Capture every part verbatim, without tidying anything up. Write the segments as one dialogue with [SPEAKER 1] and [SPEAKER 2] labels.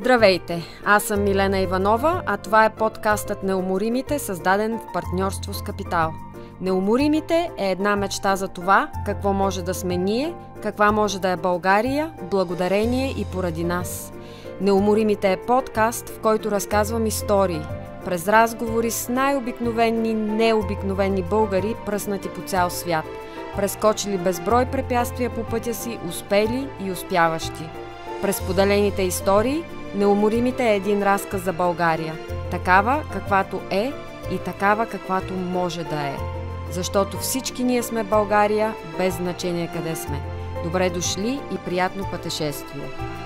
[SPEAKER 1] Здравейте! Аз съм Милена Иванова, а това е подкастът Неуморимите, създаден в партньорство с Капитал. Неуморимите е една мечта за това, какво може да сме ние, каква може да е България, благодарение и поради нас. Неуморимите е подкаст, в който разказвам истории, през разговори с най-обикновени, необикновени българи, пръснати по цял свят, прескочили безброй препятствия по пътя си, успели и успяващи. През поделените истории, Неуморимите е един разказ за България, такава каквато е и такава каквато може да е. Защото всички ние сме България, без значение къде сме. Добре дошли и приятно пътешествие!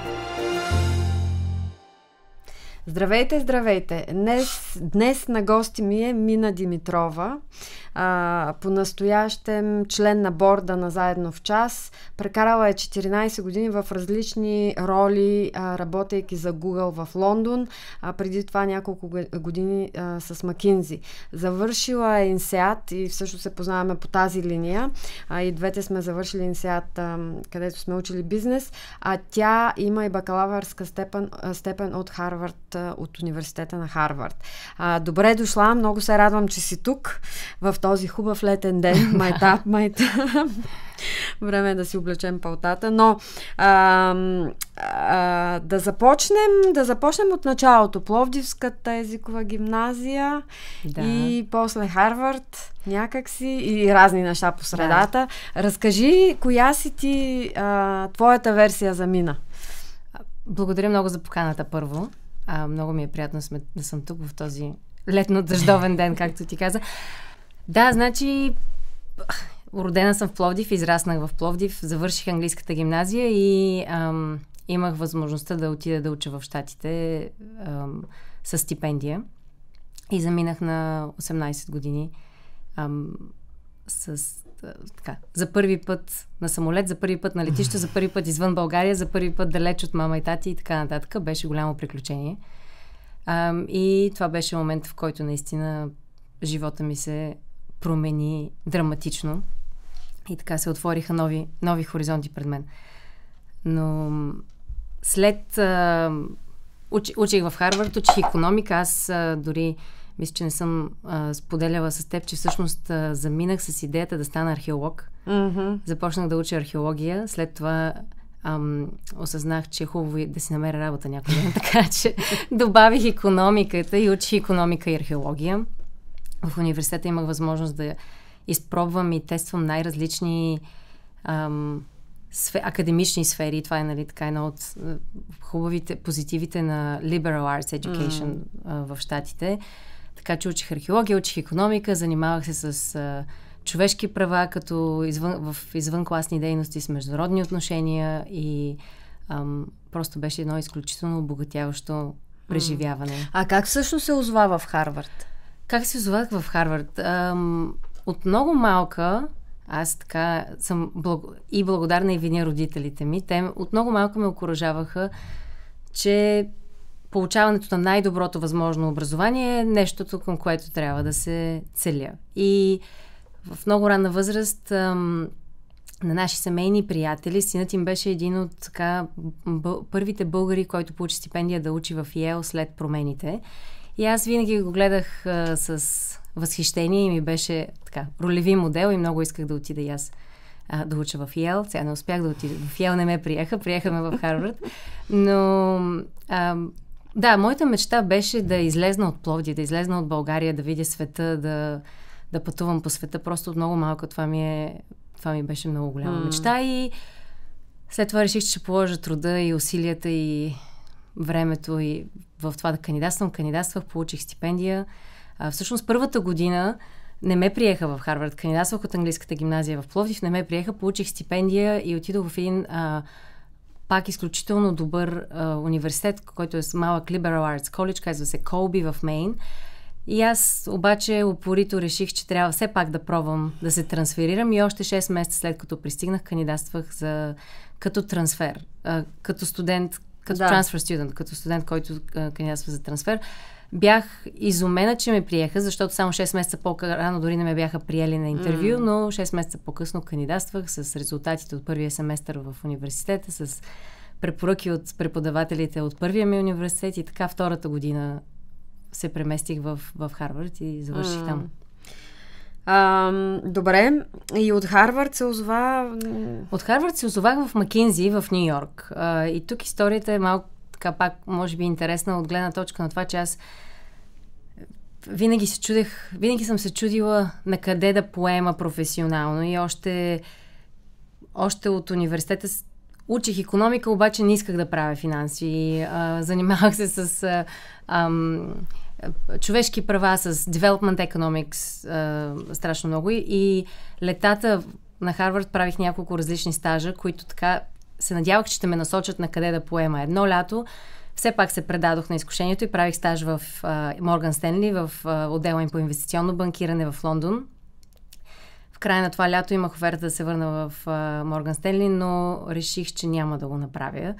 [SPEAKER 1] Здравейте, здравейте! Днес, днес на гости ми е Мина Димитрова, а, по-настоящем член на борда на Заедно в час. Прекарала е четиринайсет години в различни роли, а, работейки за Google в Лондон, а преди това няколко години а, с Макинзи. Завършила е ИНСЕАД и всъщност се познаваме по тази линия. А, и двете сме завършили ИНСЕАД, а, където сме учили бизнес, а тя има и бакалавърска степен, степен от Харвард, от университета на Харвард. А, добре дошла, много се радвам, че си тук в този хубав летен ден. Майтап, майтап. Време е да си облечем палтата, но а, а, да започнем да започнем от началото. Пловдивската езикова гимназия, да. И после Харвард някакси и разни неща по средата. Да. Разкажи, коя си ти а, твоята версия за Мина?
[SPEAKER 2] Благодаря много за поканата първо. А, много ми е приятно да съм тук в този летно-дъждовен ден, както ти каза. Да, значи родена съм в Пловдив, израснах в Пловдив, завърших английската гимназия и ам, имах възможността да отида да уча в Щатите ам, с стипендия. И заминах на осемнайсет години ам, с така, за първи път на самолет, за първи път на летище, за първи път извън България, за първи път далеч от мама и тати и така нататък. Беше голямо приключение. А, и това беше момент, в който наистина живота ми се промени драматично и така се отвориха нови, нови хоризонти пред мен. Но след а, уч, учих в Харвард, учих икономика, аз а, дори мисля, че не съм а, споделяла с теб, че всъщност а, заминах с идеята да стана археолог. Mm-hmm. Започнах да уча археология, след това ам, осъзнах, че е хубаво да си намеря работа някой ден, така че добавих икономиката и учих икономика и археология. В университета имах възможност да изпробвам и тествам най-различни ам, сфе, академични сфери. Това е, нали, така едно от хубавите, позитивите на Liberal Arts Education mm. а, в Щатите. Така че учих археология, учих икономика, занимавах се с а, човешки права, като извън, в извънкласни дейности с международни отношения и ам, просто беше едно изключително обогатяващо преживяване.
[SPEAKER 1] Mm. А как всъщност се озова в Харвард?
[SPEAKER 2] Как се озовах в Харвард? Ам, от много малка аз така съм благ... и благодарна и виня родителите ми. Те от много малко ме окуражаваха, че получаването на най-доброто възможно образование е нещото, към което трябва да се целя. И в много ранна възраст ам, на наши семейни приятели, синът им беше един от така, бъл... първите българи, който получи стипендия да учи в Йейл след промените. И аз винаги го гледах а, с възхищение и ми беше така ролеви модел и много исках да отида и аз а, да уча в Йейл. Сега не успях да отида. В Йейл не ме приеха, приеха ме в Харвард. Но а, да, моята мечта беше да излезна от Пловдив, да излезна от България, да видя света, да, да пътувам по света. Просто от много малко това ми, е, това ми беше много голяма mm. мечта и след това реших, че ще положа труда и усилията и времето и в това да кандидатствам. Кандидатствах, получих стипендия. А, всъщност първата година не ме приеха в Харвард. Кандидатствах от английската гимназия в Пловдив, не ме приеха, получих стипендия и отидох в един а, пак изключително добър а, университет, който е малък Liberal Arts College, казва се Колби в Мейн. И аз обаче упорито реших, че трябва все пак да пробвам да се трансферирам и още шест месеца след като пристигнах, кандидатствах за, като трансфер, а, като студент, като да. transfer student, като студент, който а, кандидатства за трансфер. Бях изумена, че ме приеха, защото само шест месеца по-рано дори не ме бяха приели на интервю, mm. но шест месеца по-късно кандидатствах с резултатите от първия семестър в университета, с препоръки от преподавателите от първия ми университет и така втората година се преместих в, в Харвард и завърших mm. там.
[SPEAKER 1] А, добре. И от Харвард се озова...
[SPEAKER 2] От Харвард се озовах в Макинзи в Ню Йорк. А, и тук историята е малко така пак, може би, интересна от гледна точка на това, че аз винаги се чудех, винаги съм се чудила на къде да поема професионално и още, още от университета учих икономика, обаче не исках да правя финанси. А, занимавах се с а, ам, човешки права, с development economics а, страшно много и, и летата на Харвард правих няколко различни стажа, които така се надявах, че ще ме насочат на къде да поема. Едно лято все пак се предадох на изкушението и правих стаж в Морган Стенли, в а, отдела им по инвестиционно банкиране в Лондон. В края на това лято имах оферта да се върна в Морган Стенли, но реших, че няма да го направя.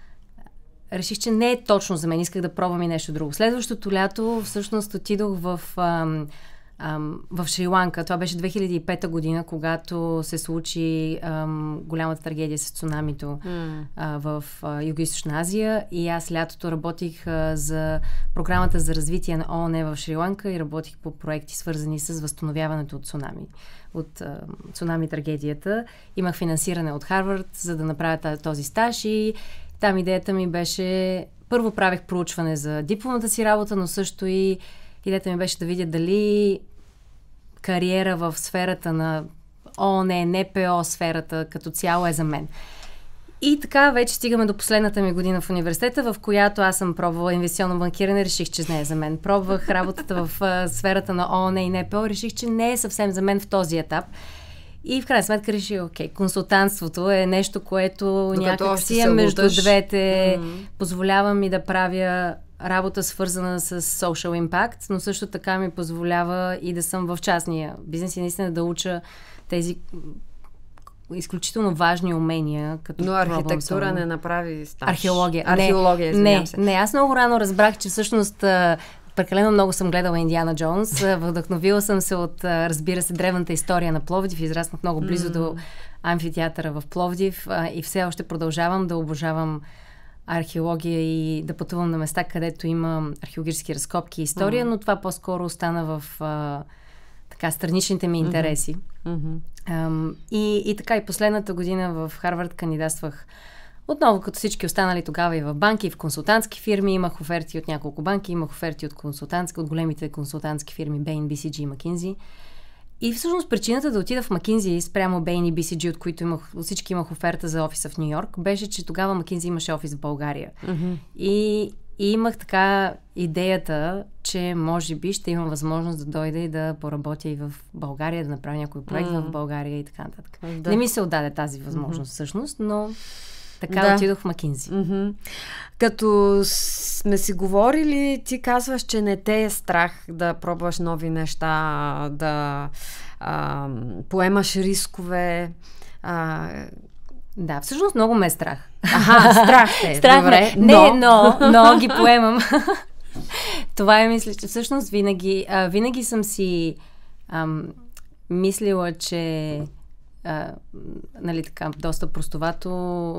[SPEAKER 2] Реших, че не е точно за мен. Исках да пробвам и нещо друго. Следващото лято всъщност отидох в, ам, ам, в Шри-Ланка. Това беше две хиляди и пета година, когато се случи ам, голямата трагедия с цунамито mm. а, в а, Юго-Източна Азия. И аз лятото работих а, за програмата за развитие на ООН в Шри-Ланка и работих по проекти, свързани с възстановяването от цунами. От а, цунами трагедията. Имах финансиране от Харвард, за да направя този стаж и там идеята ми беше, първо правех проучване за дипломната си работа, но също и идеята ми беше да видя дали кариера в сферата на ООН, НПО сферата като цяло е за мен. И така вече стигаме до последната ми година в университета, в която аз съм пробвала инвестиционно банкиране, реших, че не е за мен. Пробвах работата в а, сферата на ООН и НПО, реших, че не е съвсем за мен в този етап. И в крайна сметка реших, окей, консултантството е нещо, което някак си е между двете, mm-hmm. позволява ми да правя работа свързана с social impact, но също така ми позволява и да съм в частния бизнес и наистина да уча тези изключително важни умения. Като
[SPEAKER 1] но архитектура съм... не направи стаж.
[SPEAKER 2] Археология.
[SPEAKER 1] Археология,
[SPEAKER 2] не,
[SPEAKER 1] се.
[SPEAKER 2] не, аз много рано разбрах, че всъщност прекалено много съм гледала Индиана Джонс. Вдъхновила съм се от, разбира се, древната история на Пловдив. Израснах много близо mm. до амфитеатъра в Пловдив и все още продължавам да обожавам археология и да пътувам на места, където има археологически разкопки и история, mm. но това по-скоро остана в а, така страничните ми интереси. Mm-hmm. Ам, и, и така и последната година в Харвард кандидатствах отново, като всички останали тогава и в банки, и в консултантски фирми. Имах оферти от няколко банки, имах оферти от консултантски, от големите консултантски фирми Bain, Би Си Джи и McKinsey. И всъщност причината да отида в McKinsey спрямо Bain и Би Си Джи, от които имах, от всички имах оферта за офиса в Ню Йорк, беше, че тогава McKinsey имаше офис в България. Mm-hmm. И, и имах така идеята, че може би ще имам възможност да дойда и да поработя и в България, да направя някой проект mm-hmm. в България и така нататък. Да. Не ми се отдаде тази възможност mm-hmm. всъщност, но така да. Отидох в McKinsey.
[SPEAKER 1] Mm-hmm. Като сме си говорили, ти казваш, че не те е страх да пробваш нови неща, да а, поемаш рискове. А...
[SPEAKER 2] Да, всъщност много ме е страх.
[SPEAKER 1] Аха, страх те.
[SPEAKER 2] Страх
[SPEAKER 1] добре.
[SPEAKER 2] Не, но, но, но ги поемам. Това е, мисля, че всъщност винаги, а, винаги съм си ам, мислила, че Uh, нали така, доста простовато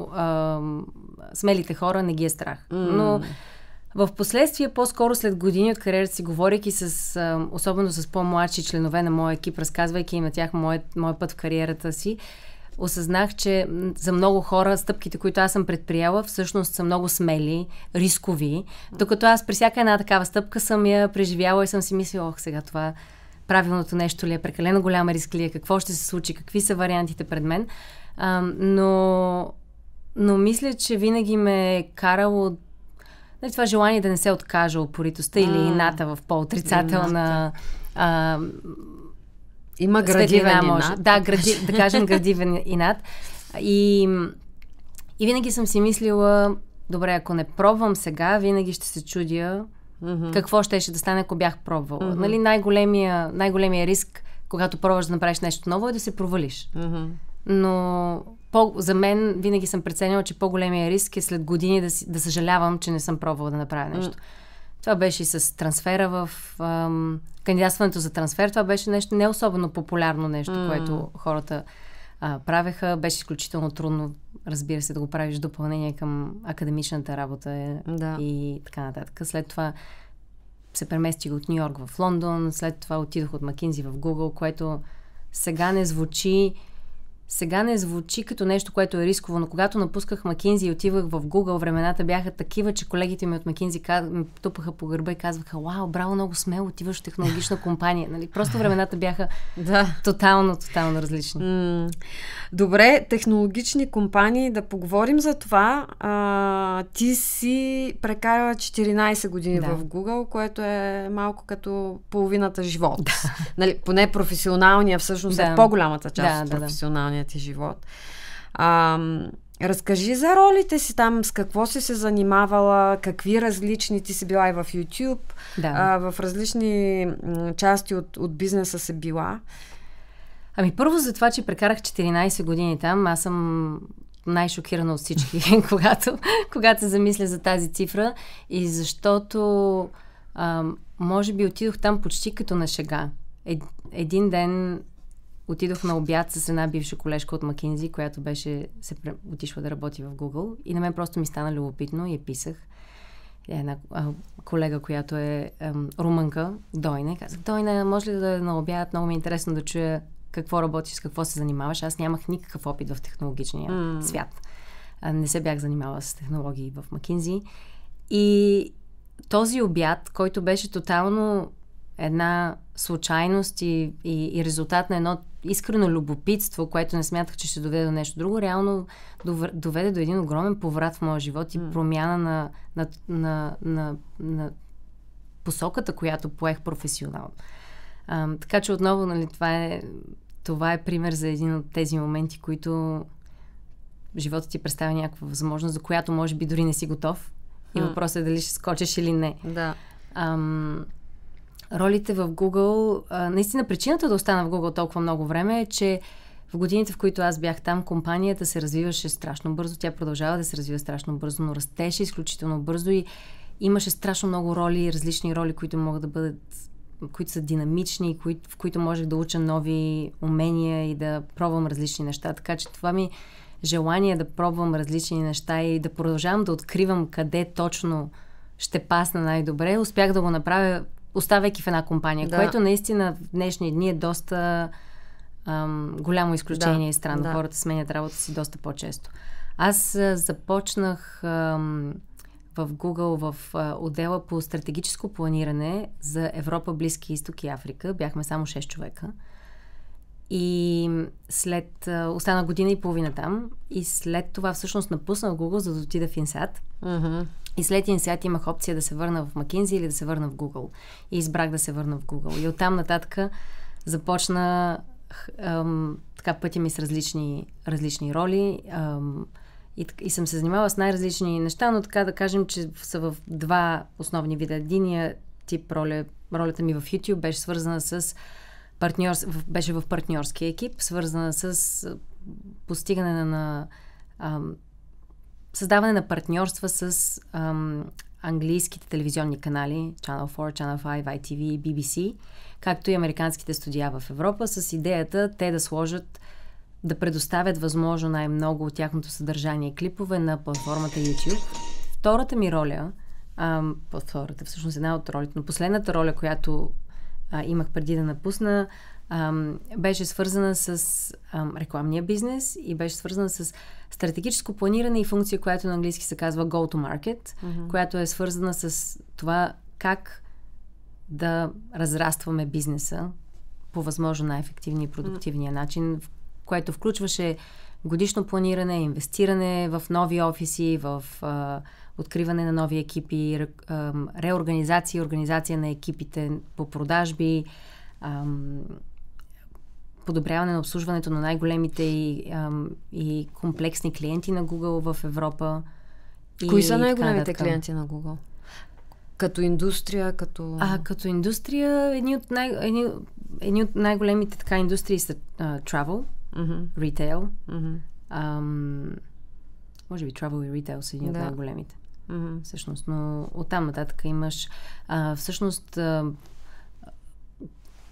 [SPEAKER 2] uh, смелите хора не ги е страх. Mm. Но в последствие, по-скоро след години от кариерата си, говорейки с, uh, особено с по-младши членове на моя екип, разказвайки им на тях моят, моят път в кариерата си, осъзнах, че за много хора стъпките, които аз съм предприяла, всъщност са много смели, рискови, докато аз при всяка една такава стъпка съм я преживяла и съм си мислила, ох, сега това правилното нещо ли е, прекалено голяма риск ли е, какво ще се случи, какви са вариантите пред мен. А, но, но мисля, че винаги ме е карало нали, това желание да не се откажа упоритостта или ината в по-отрицателна а,
[SPEAKER 1] има градивен инат.
[SPEAKER 2] Да, гради, да кажем градивен инат. И, и винаги съм си мислила, добре, ако не пробвам сега, винаги ще се чудя Mm-hmm. какво щеше да стане, ако бях пробвала. Mm-hmm. Нали, най-големия, най-големия риск, когато пробваш да направиш нещо ново, е да се провалиш. Mm-hmm. Но по, за мен винаги съм преценила, че по-големия риск е след години да, си, да съжалявам, че не съм пробвала да направя нещо. Mm-hmm. Това беше и с трансфера в ам, кандидатстването за трансфер. Това беше нещо не особено популярно нещо, mm-hmm. което хората а, правеха. Беше изключително трудно, разбира се, да го правиш допълнение към академичната работа
[SPEAKER 1] да.
[SPEAKER 2] и така нататък. След това се преместих от Ню Йорк в Лондон, след това отидох от Макинзи в Google, което сега не звучи Сега не звучи като нещо, което е рисково, но когато напусках Макинзи и отивах в Google, времената бяха такива, че колегите ми от Макинзи ме тупаха по гърба и казваха: "Вау, браво, много смело, отиваш в технологична компания." Нали? Просто времената бяха
[SPEAKER 1] да.
[SPEAKER 2] тотално, тотално различни.
[SPEAKER 1] М- Добре, технологични компании, да поговорим за това. А, ти си прекарала четиринайсет години да. в Google, което е малко като половината живот. Да. Нали, поне професионалния, всъщност да. е по-голямата част да, от професионалния ти живот. А, разкажи за ролите си там, с какво си се занимавала, какви различни, ти си била и в YouTube,
[SPEAKER 2] да.
[SPEAKER 1] а, в различни м, части от, от бизнеса си била.
[SPEAKER 2] Ами първо за това, че прекарах четиринайсет години там, аз съм най-шокирана от всички, когато, когато се замисля за тази цифра, и защото а, може би отидох там почти като на шега. Ед, един ден отидох на обяд с една бивша колежка от Макинзи, която беше се отишла да работи в Google, и на мен просто ми стана любопитно и я писах. Една а, колега, която е а, румънка, Дойна, казах: "Дойна, може ли да дойда на обяд? Много ми е интересно да чуя какво работиш, с какво се занимаваш." Аз нямах никакъв опит в технологичния mm. свят. А, не се бях занимавала с технологии в Макинзи. И този обяд, който беше тотално една случайност и, и, и резултат на едно искрено любопитство, което не смятах, че ще доведе до нещо друго, реално доведе до един огромен поврат в моя живот и mm. промяна на, на, на, на, на посоката, която поех професионално. А, така че отново, нали, това е, това е пример за един от тези моменти, които живота ти представя някаква възможност, за която може би дори не си готов. И въпросът е дали ще скочиш или не.
[SPEAKER 1] Да.
[SPEAKER 2] Ам, ролите в Google, а, наистина причината да остана в Google толкова много време е, че в годините, в които аз бях там, компанията се развиваше страшно бързо. Тя продължава да се развива страшно бързо, но растеше изключително бързо и имаше страшно много роли, различни роли, които могат да бъдат, които са динамични, в които можех да уча нови умения и да пробвам различни неща. Така че това ми желание да пробвам различни неща и да продължавам да откривам къде точно ще пасна най-добре, успях да го направя, оставайки в една компания, да. което наистина в днешни дни е доста ам, голямо изключение да. и странно. Да. Хората сменят работа си доста по-често. Аз а, започнах ам, в Google в а, отдела по стратегическо планиране за Европа, Близки изток и Африка. Бяхме само шест човека. И след... А, остана година и половина там. И след това всъщност напуснах Google, за да отида в Инсат.
[SPEAKER 1] Mm-hmm.
[SPEAKER 2] И след Инсат имах опция да се върна в Макинзи или да се върна в Google. И избрах да се върна в Google. И оттам нататък започна ам, така пътя ми с различни, различни роли. Ам, и, и съм се занимавала с най-различни неща, но така да кажем, че са в два основни вида. Единия тип роля, ролята ми в YouTube беше свързана с партньор, беше в партньорски екип, свързана с постигане на, на ам, създаване на партньорства с ам, английските телевизионни канали Channel фор, Channel пет, ай ти ви, би би си, както и американските студия в Европа, с идеята те да сложат, да предоставят възможно най-много от тяхното съдържание и клипове на платформата YouTube. Втората ми роля, ам, втората, всъщност една от ролите, но последната роля, която а, имах преди да напусна, ам, беше свързана с ам, рекламния бизнес и беше свързана с стратегическо планиране и функция, която на английски се казва Go to Market, mm-hmm. която е свързана с това как да разрастваме бизнеса по възможно най-ефективния и продуктивния mm-hmm. начин, което включваше годишно планиране, инвестиране в нови офиси, в а, откриване на нови екипи, ре, а, реорганизация и организация на екипите по продажби, а, подобряване на обслужването на най-големите и, а, и комплексни клиенти на Google в Европа.
[SPEAKER 1] Кои са най-големите клиенти на Google? Като индустрия, като...
[SPEAKER 2] А, като индустрия, едни от, най- едни, едни от най-големите така индустрии са uh, travel,
[SPEAKER 1] mm-hmm.
[SPEAKER 2] retail.
[SPEAKER 1] Mm-hmm.
[SPEAKER 2] Um, може би travel и retail са едни да. от най-големите.
[SPEAKER 1] Mm-hmm.
[SPEAKER 2] Всъщност, но оттам нататък имаш uh, всъщност uh,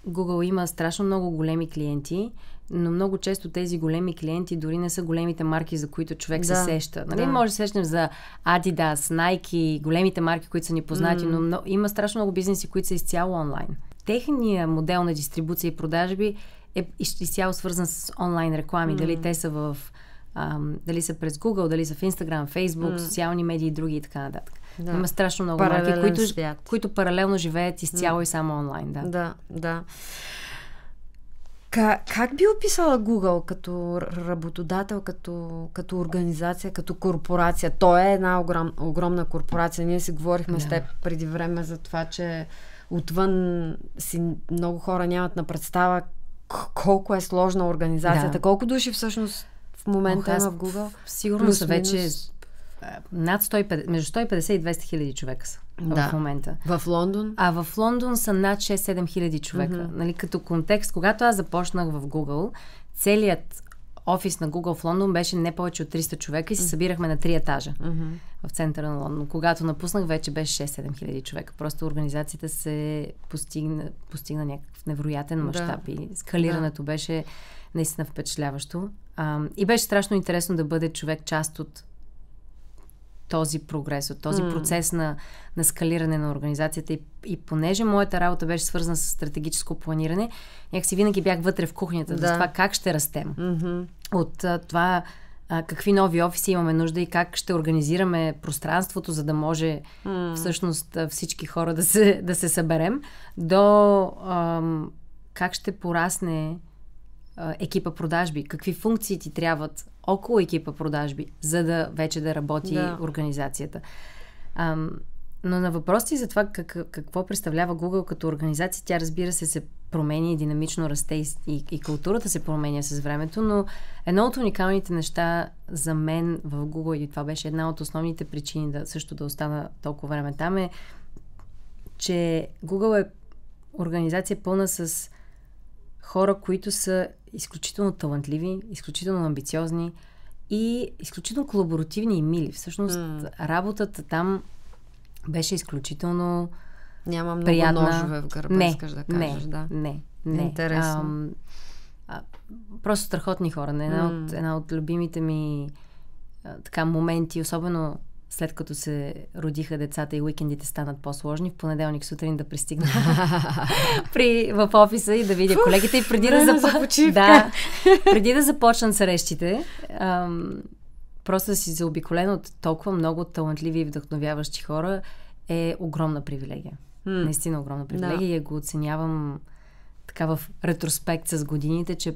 [SPEAKER 2] Google има страшно много големи клиенти, но много често тези големи клиенти дори не са големите марки, за които човек да, се сеща. Нали? Да. Може да се сещнем за Adidas, Nike, големите марки, които са ни познати, mm. но много, има страшно много бизнеси, които са изцяло онлайн. Техният модел на дистрибуция и продажби е изцяло свързан с онлайн реклами. Mm. Дали те са в ам, дали са през Google, дали са в Instagram, Facebook, mm. социални медии и други и така нататък. Да. Има страшно много марки, които, които паралелно живеят изцяло mm. и само онлайн. Да,
[SPEAKER 1] да. да. Как, как би описала Google като работодател, като, като организация, като корпорация? Той е една огром, огромна корпорация. Ние си говорихме да. с теб преди време за това, че отвън си много хора нямат на представа колко е сложна организацията. Да. Колко души всъщност в момента има в Google?
[SPEAKER 2] Сигурно са вече над сто и петдесет, между сто и петдесет и двеста хиляди човека са да. в момента.
[SPEAKER 1] В Лондон?
[SPEAKER 2] А в Лондон са над шест-седем хиляди човека. Mm-hmm. Нали, като контекст, когато аз започнах в Google, целият офис на Google в Лондон беше не повече от триста човека и се събирахме на три етажа mm-hmm. в центъра на Лондон. Когато напуснах, вече беше шест-седем хиляди човека. Просто организацията се постигна, постигна някакъв невероятен мащаб да. и скалирането да. беше наистина впечатляващо. А, и беше страшно интересно да бъде човек част от този прогрес, от този mm. процес на, на скалиране на организацията. И, и понеже моята работа беше свързана с стратегическо планиране, някакси винаги бях вътре в кухнята, да. за това как ще растем.
[SPEAKER 1] Mm-hmm.
[SPEAKER 2] От а, това а, какви нови офиси имаме нужда и как ще организираме пространството, за да може mm. всъщност всички хора да се, да се съберем, до ам, как ще порасне а, екипа продажби, какви функции ти трябват около екипа продажби, за да вече да работи да. организацията. Ам, но на въпроси за това как, какво представлява Google като организация, тя разбира се се промени, динамично расте и, и, и културата се променя с времето, но едно от уникалните неща за мен в Google, и това беше една от основните причини да също да остана толкова време там, е, че Google е организация пълна с хора, които са изключително талантливи, изключително амбициозни и изключително колаборативни и мили. Всъщност, mm. работата там беше изключително
[SPEAKER 1] Няма много
[SPEAKER 2] приятна.
[SPEAKER 1] ножове в гърба,
[SPEAKER 2] не,
[SPEAKER 1] искаш да кажеш,
[SPEAKER 2] не,
[SPEAKER 1] да.
[SPEAKER 2] Не, не.
[SPEAKER 1] Интересно.
[SPEAKER 2] Ам, а, просто страхотни хора. Една, mm. от, една от любимите ми а, така моменти, особено след като се родиха децата и уикендите станат по-сложни, в понеделник сутрин да пристигна при, в офиса и да видя Фух, колегите и преди да, запо... да, преди да започнат срещите, ам, просто да си заобиколен от толкова много талантливи и вдъхновяващи хора е огромна привилегия. Mm. Наистина огромна привилегия да. и го оценявам така в ретроспект с годините, че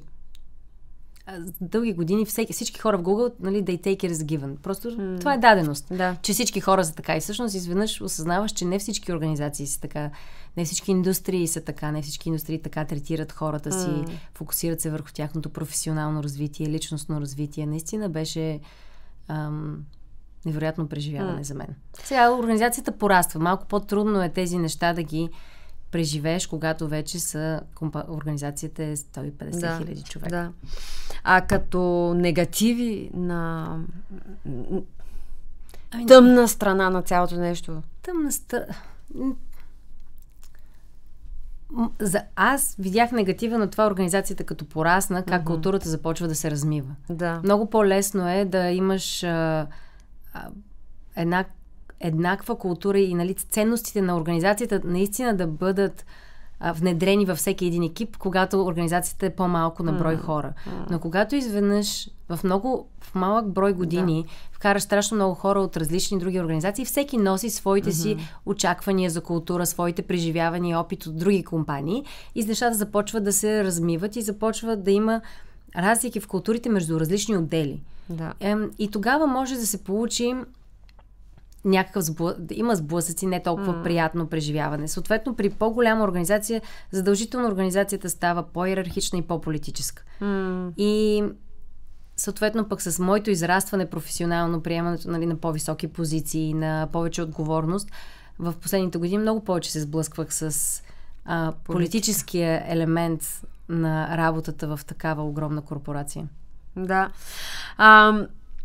[SPEAKER 2] дълги години всеки, всички хора в Google, нали, they take it as given. Просто mm. това е даденост.
[SPEAKER 1] Да.
[SPEAKER 2] Че всички хора са така. И всъщност изведнъж осъзнаваш, че не всички организации са така, не всички индустрии са така, не всички индустрии така третират хората си, mm. фокусират се върху тяхното професионално развитие, личностно развитие. Наистина беше ам, невероятно преживяване mm. за мен. Сега организацията пораства. Малко по-трудно е тези неща да ги преживееш, когато вече са компа... организацията е сто и петдесет хиляди да, човека.
[SPEAKER 1] Да. А като негативи на ами, тъмна страна на цялото нещо?
[SPEAKER 2] Тъмна страна... За аз видях негатива на това организацията като порасна, как mm-hmm. културата започва да се размива.
[SPEAKER 1] Да.
[SPEAKER 2] Много по-лесно е да имаш а, а, една еднаква култура и, нали, ценностите на организацията наистина да бъдат а, внедрени във всеки един екип, когато организацията е по-малко на брой mm. хора. Mm. Но когато изведнъж в много, в малък брой години да. вкараш страшно много хора от различни други организации, всеки носи своите mm-hmm. си очаквания за култура, своите преживявания, опит от други компании и нещата започват да се размиват и започват да има разлики в културите между различни отдели.
[SPEAKER 1] Да.
[SPEAKER 2] Ем, и тогава може да се получи някакъв сблъ... има сблъсъци, не толкова mm. приятно преживяване. Съответно, при по-голяма организация, задължително организацията става по-иерархична и по-политическа.
[SPEAKER 1] Mm.
[SPEAKER 2] И съответно пък с моето израстване професионално, приемането, нали, на по-високи позиции, на повече отговорност, в последните години много повече се сблъсквах с а, политическия елемент на работата в такава огромна корпорация.
[SPEAKER 1] Да. А,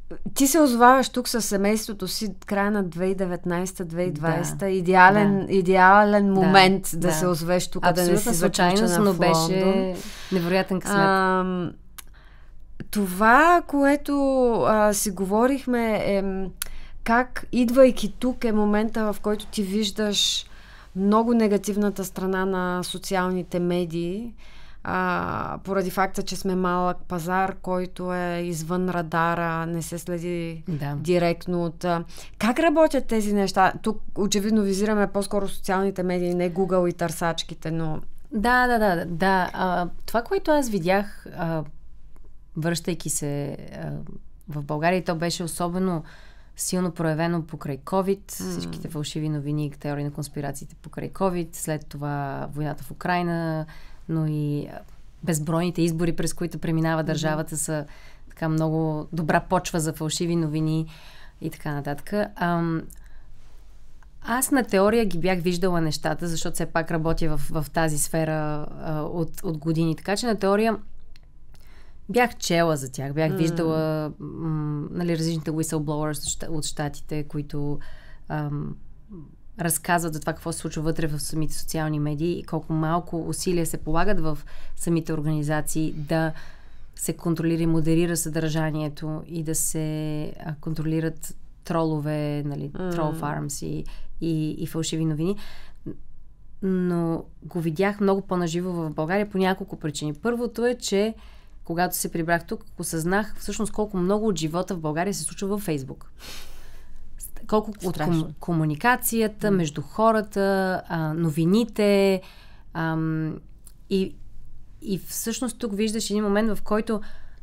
[SPEAKER 1] ти се озоваваш тук със семейството си края на две хиляди и деветнадесета - две хиляди и двадесета. Да, идеален, да. идеален момент да, да, да се озовеш тук, да не си случайност,
[SPEAKER 2] но беше невероятен късмет. А,
[SPEAKER 1] това, което а, си говорихме е как, идвайки тук, е момента, в който ти виждаш много негативната страна на социалните медии, а, поради факта, че сме малък пазар, който е извън радара, не се следи да. директно от... А, как работят тези неща? Тук очевидно визираме по-скоро социалните медии, не Google и търсачките, но...
[SPEAKER 2] Да, да, да. да. А, това, което аз видях, а, връщайки се а, в България, то беше особено силно проявено покрай COVID, mm. всичките фалшиви новини, теории на конспирациите покрай COVID, след това войната в Украйна, но и безбройните избори, през които преминава държавата, са така много добра почва за фалшиви новини и така нататък. Ам, аз на теория ги бях виждала нещата, защото все пак работя в, в тази сфера а, от, от години. Така че на теория бях чела за тях, бях mm. виждала м, нали, различните whistleblowers от щатите, които ам, разказват за това какво се случва вътре в самите социални медии и колко малко усилия се полагат в самите организации да се контролира и модерира съдържанието и да се а, контролират тролове, нали, mm. troll farms и, и, и фалшиви новини. Но го видях много по-наживо в България по няколко причини. Първото е, че когато се прибрах тук, осъзнах всъщност колко много от живота в България се случва във Фейсбук. Колко Страшно. От ком, комуникацията mm. между хората, а, новините ам, и, и всъщност тук виждаш един момент, в който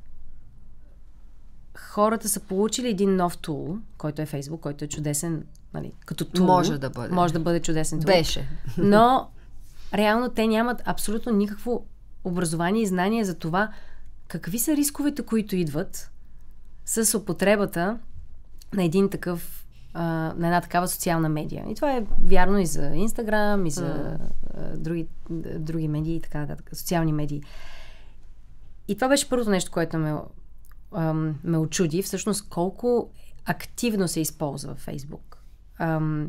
[SPEAKER 2] хората са получили един нов тул, който е Фейсбук, който е чудесен, нали, като тул.
[SPEAKER 1] Може да бъде.
[SPEAKER 2] Може да бъде чудесен тул.
[SPEAKER 1] Беше.
[SPEAKER 2] Но реално те нямат абсолютно никакво образование и знание за това какви са рисковете, които идват с употребата на един такъв Uh, на една такава социална медия. И това е вярно и за Инстаграм, и за uh, други, други медии, и така нататък, социални медии. И това беше първото нещо, което ме, uh, ме очуди, всъщност колко активно се използва Фейсбук. Uh,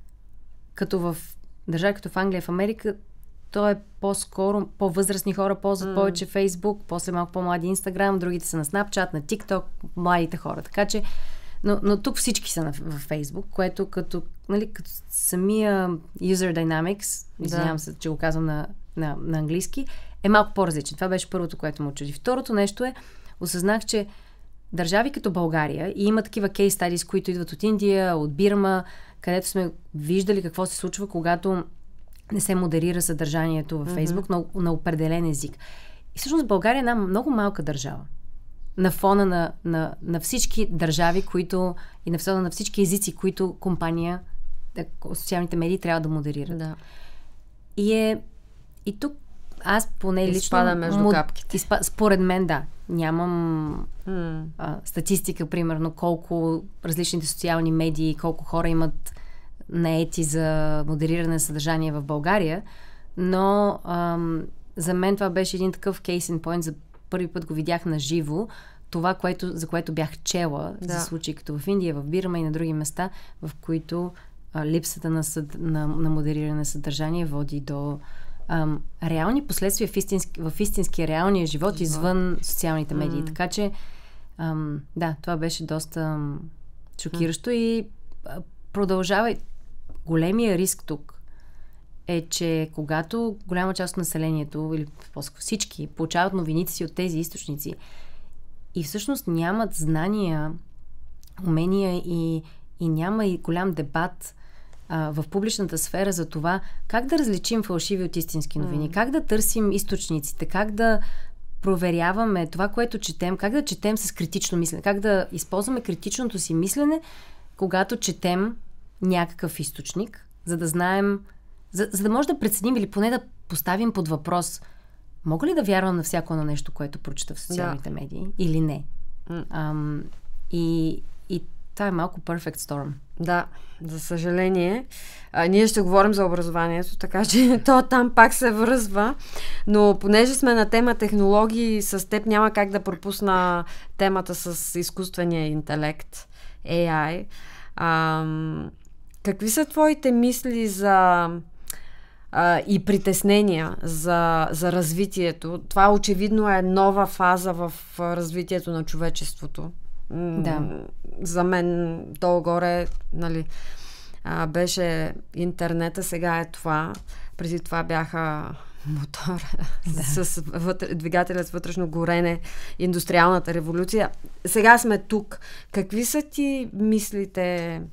[SPEAKER 2] като в държави, като в Англия, в Америка, то е по-скоро, по-възрастни хора ползват mm. повече Фейсбук, после малко по-млади Инстаграм, другите са на Снапчат, на TikTok, младите хора. Така че Но, но тук всички са на, в Фейсбук, което като, нали, като самия user dynamics, извинявам се, че го казвам на, на, на английски, е малко по-различен. Това беше първото, което му очуди. Второто нещо е, осъзнах, че държави като България, и има такива case studies, които идват от Индия, от Бирма, където сме виждали какво се случва, когато не се модерира съдържанието във Фейсбук mm-hmm. на, на определен език. И всъщност България е една много малка държава. На фона на, на, на всички държави, които и на фона на всички езици, които компания, социалните медии трябва да модерират.
[SPEAKER 1] Да.
[SPEAKER 2] И е и тук аз поне лично...
[SPEAKER 1] Изпада между мод, капките.
[SPEAKER 2] Изпа, според мен, да. Нямам mm. а, статистика, примерно, колко различните социални медии, колко хора имат наети за модериране на съдържание в България, но ам, за мен това беше един такъв case in point, за първи път го видях на живо, това, което, за което бях чела, да. За случаи като в Индия, в Бирма и на други места, в които а, липсата на, съд, на, на модериране на съдържание води до ам, реални последствия в, истински, в истинския реалния живот, живот. Извън социалните медии. Mm. Така че, ам, да, това беше доста ам, шокиращо mm. и а, продължава. Големия риск тук е, че когато голяма част от населението, или по-скоро всички, получават новините си от тези източници и всъщност нямат знания, умения и, и няма и голям дебат а, в публичната сфера за това как да различим фалшиви от истински новини, mm. как да търсим източниците, как да проверяваме това, което четем, как да четем с критично мислене, как да използваме критичното си мислене, когато четем някакъв източник, за да знаем, за, за да може да преценим или поне да поставим под въпрос, мога ли да вярвам на всяко едно нещо, което прочета в социалните да. медии или не? Mm. Ам, и, и това е малко perfect storm.
[SPEAKER 1] Да, за съжаление. А, ние ще говорим за образованието, така че то там пак се връзва. Но понеже сме на тема технологии, с теб няма как да пропусна темата с изкуствения интелект, Ей Ай. А, какви са твоите мисли за а, и притеснения за, за развитието? Това очевидно е нова фаза в развитието на човечеството.
[SPEAKER 2] Да.
[SPEAKER 1] За мен долу-горе, нали, а, беше интернета, сега е това. Преди това бяха мотора да. с вътре, двигателя с вътрешно горене, индустриалната революция. Сега сме тук. Какви са ти мислите?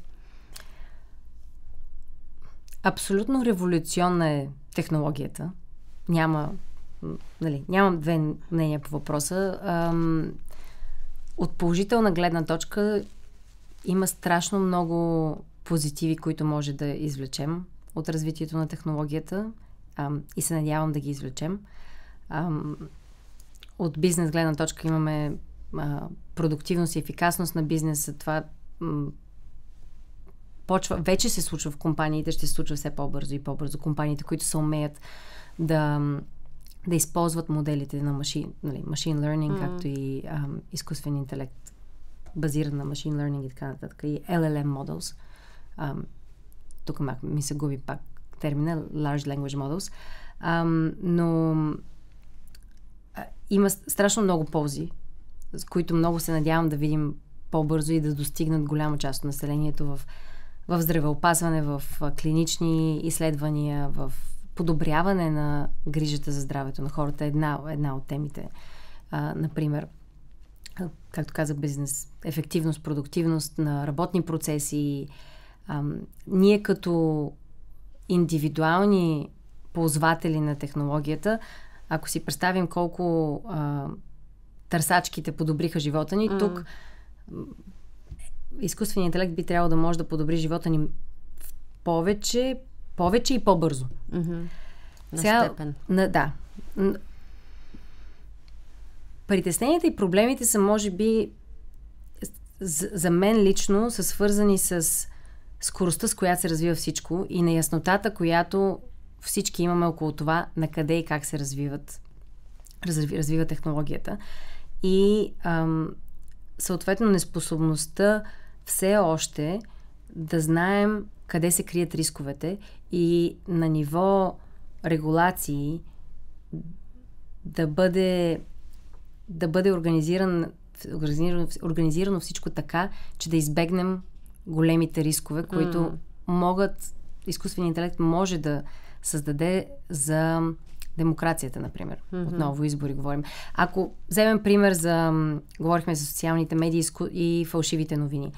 [SPEAKER 2] Абсолютно революционна е технологията. Няма, нали, нямам две мнения по въпроса. Ам, От положителна гледна точка има страшно много позитиви, които може да извлечем от развитието на технологията ам, и се надявам да ги извлечем. Ам, от бизнес гледна точка имаме а, продуктивност и ефикасност на бизнеса. Това м, почва, вече се случва в компаниите, ще се случва все по-бързо и по-бързо. Компаниите, които се умеят да... да използват моделите на машин, нали, machine learning, mm. както и ам, изкуствен интелект, базиран на machine learning и така нататък, и Ел Ел Ем models. Ам, тук ми се губи пак термина large language models. Ам, но а, има страшно много ползи, с които много се надявам да видим по-бързо и да достигнат голяма част от населението в, в здравеопазване, в клинични изследвания, в подобряване на грижата за здравето на хората. Една, една от темите, а, например, както казах, бизнес, ефективност, продуктивност на работни процеси. А, ние като индивидуални ползватели на технологията, ако си представим колко а, търсачките подобриха живота ни, mm. тук изкуственият интелект би трябвало да може да подобри живота ни повече, повече и по-бързо.
[SPEAKER 1] Mm-hmm. На
[SPEAKER 2] Сега,
[SPEAKER 1] степен.
[SPEAKER 2] На, да. Притесненията и проблемите са, може би, за, за мен лично са свързани с скоростта, с която се развива всичко и неяснотата, която всички имаме около това, на къде и как се развиват, разви, развива технологията. И ам, съответно неспособността все още да знаем къде се крият рисковете и на ниво регулации да бъде да бъде организиран, организирано, организирано всичко така, че да избегнем големите рискове, които mm. могат, изкуственият интелект може да създаде за демокрацията, например. Mm-hmm. Отново избори говорим. Ако вземем пример за, говорихме за социалните медии и фалшивите новини.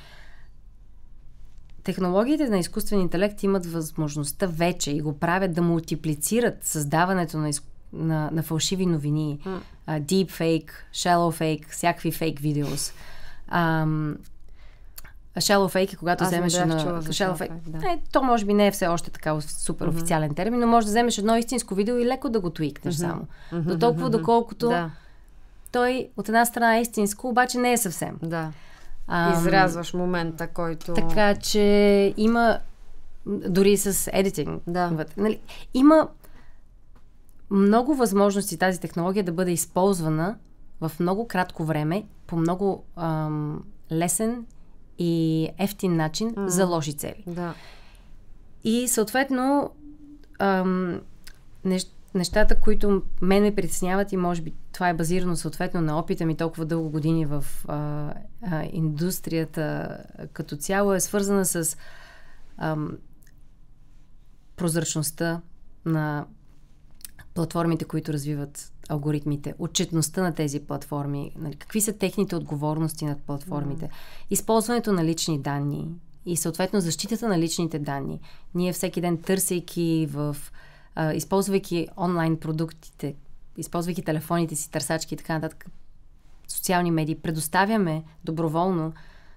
[SPEAKER 2] Технологиите на изкуствен интелект имат възможността вече и го правят да мултиплицират създаването на, из... на, на фалшиви новини, mm. uh, deepfake, shallow fake, всякакви фейк видеос. Um, shallow fake е когато
[SPEAKER 1] Аз
[SPEAKER 2] вземеш на...
[SPEAKER 1] Shallow fake, да.
[SPEAKER 2] Е, то може би не е все още така супер mm-hmm. официален термин, но може да вземеш едно истинско видео и леко да го твикнеш mm-hmm. само. Mm-hmm. До толкова, mm-hmm. доколкото да. Той от една страна е истинско, обаче не е съвсем.
[SPEAKER 1] Да. Изрязваш момента, който...
[SPEAKER 2] Така че има, дори с едитинг,
[SPEAKER 1] да.
[SPEAKER 2] нали, има много възможности тази технология да бъде използвана в много кратко време, по много ам, лесен и ефтин начин mm. за лоши цели.
[SPEAKER 1] Да.
[SPEAKER 2] И съответно ам, нещ, нещата, които мен ме притесняват и може би това е базирано съответно на опита ми толкова дълго години в а, а, индустрията като цяло, е свързана с ам, прозрачността на платформите, които развиват алгоритмите, отчетността на тези платформи, нали, какви са техните отговорности над платформите, mm. използването на лични данни и съответно защитата на личните данни. Ние всеки ден търсейки в Uh, използвайки онлайн продуктите, използвайки телефоните си, търсачки и така нататък, социални медии, предоставяме доброволно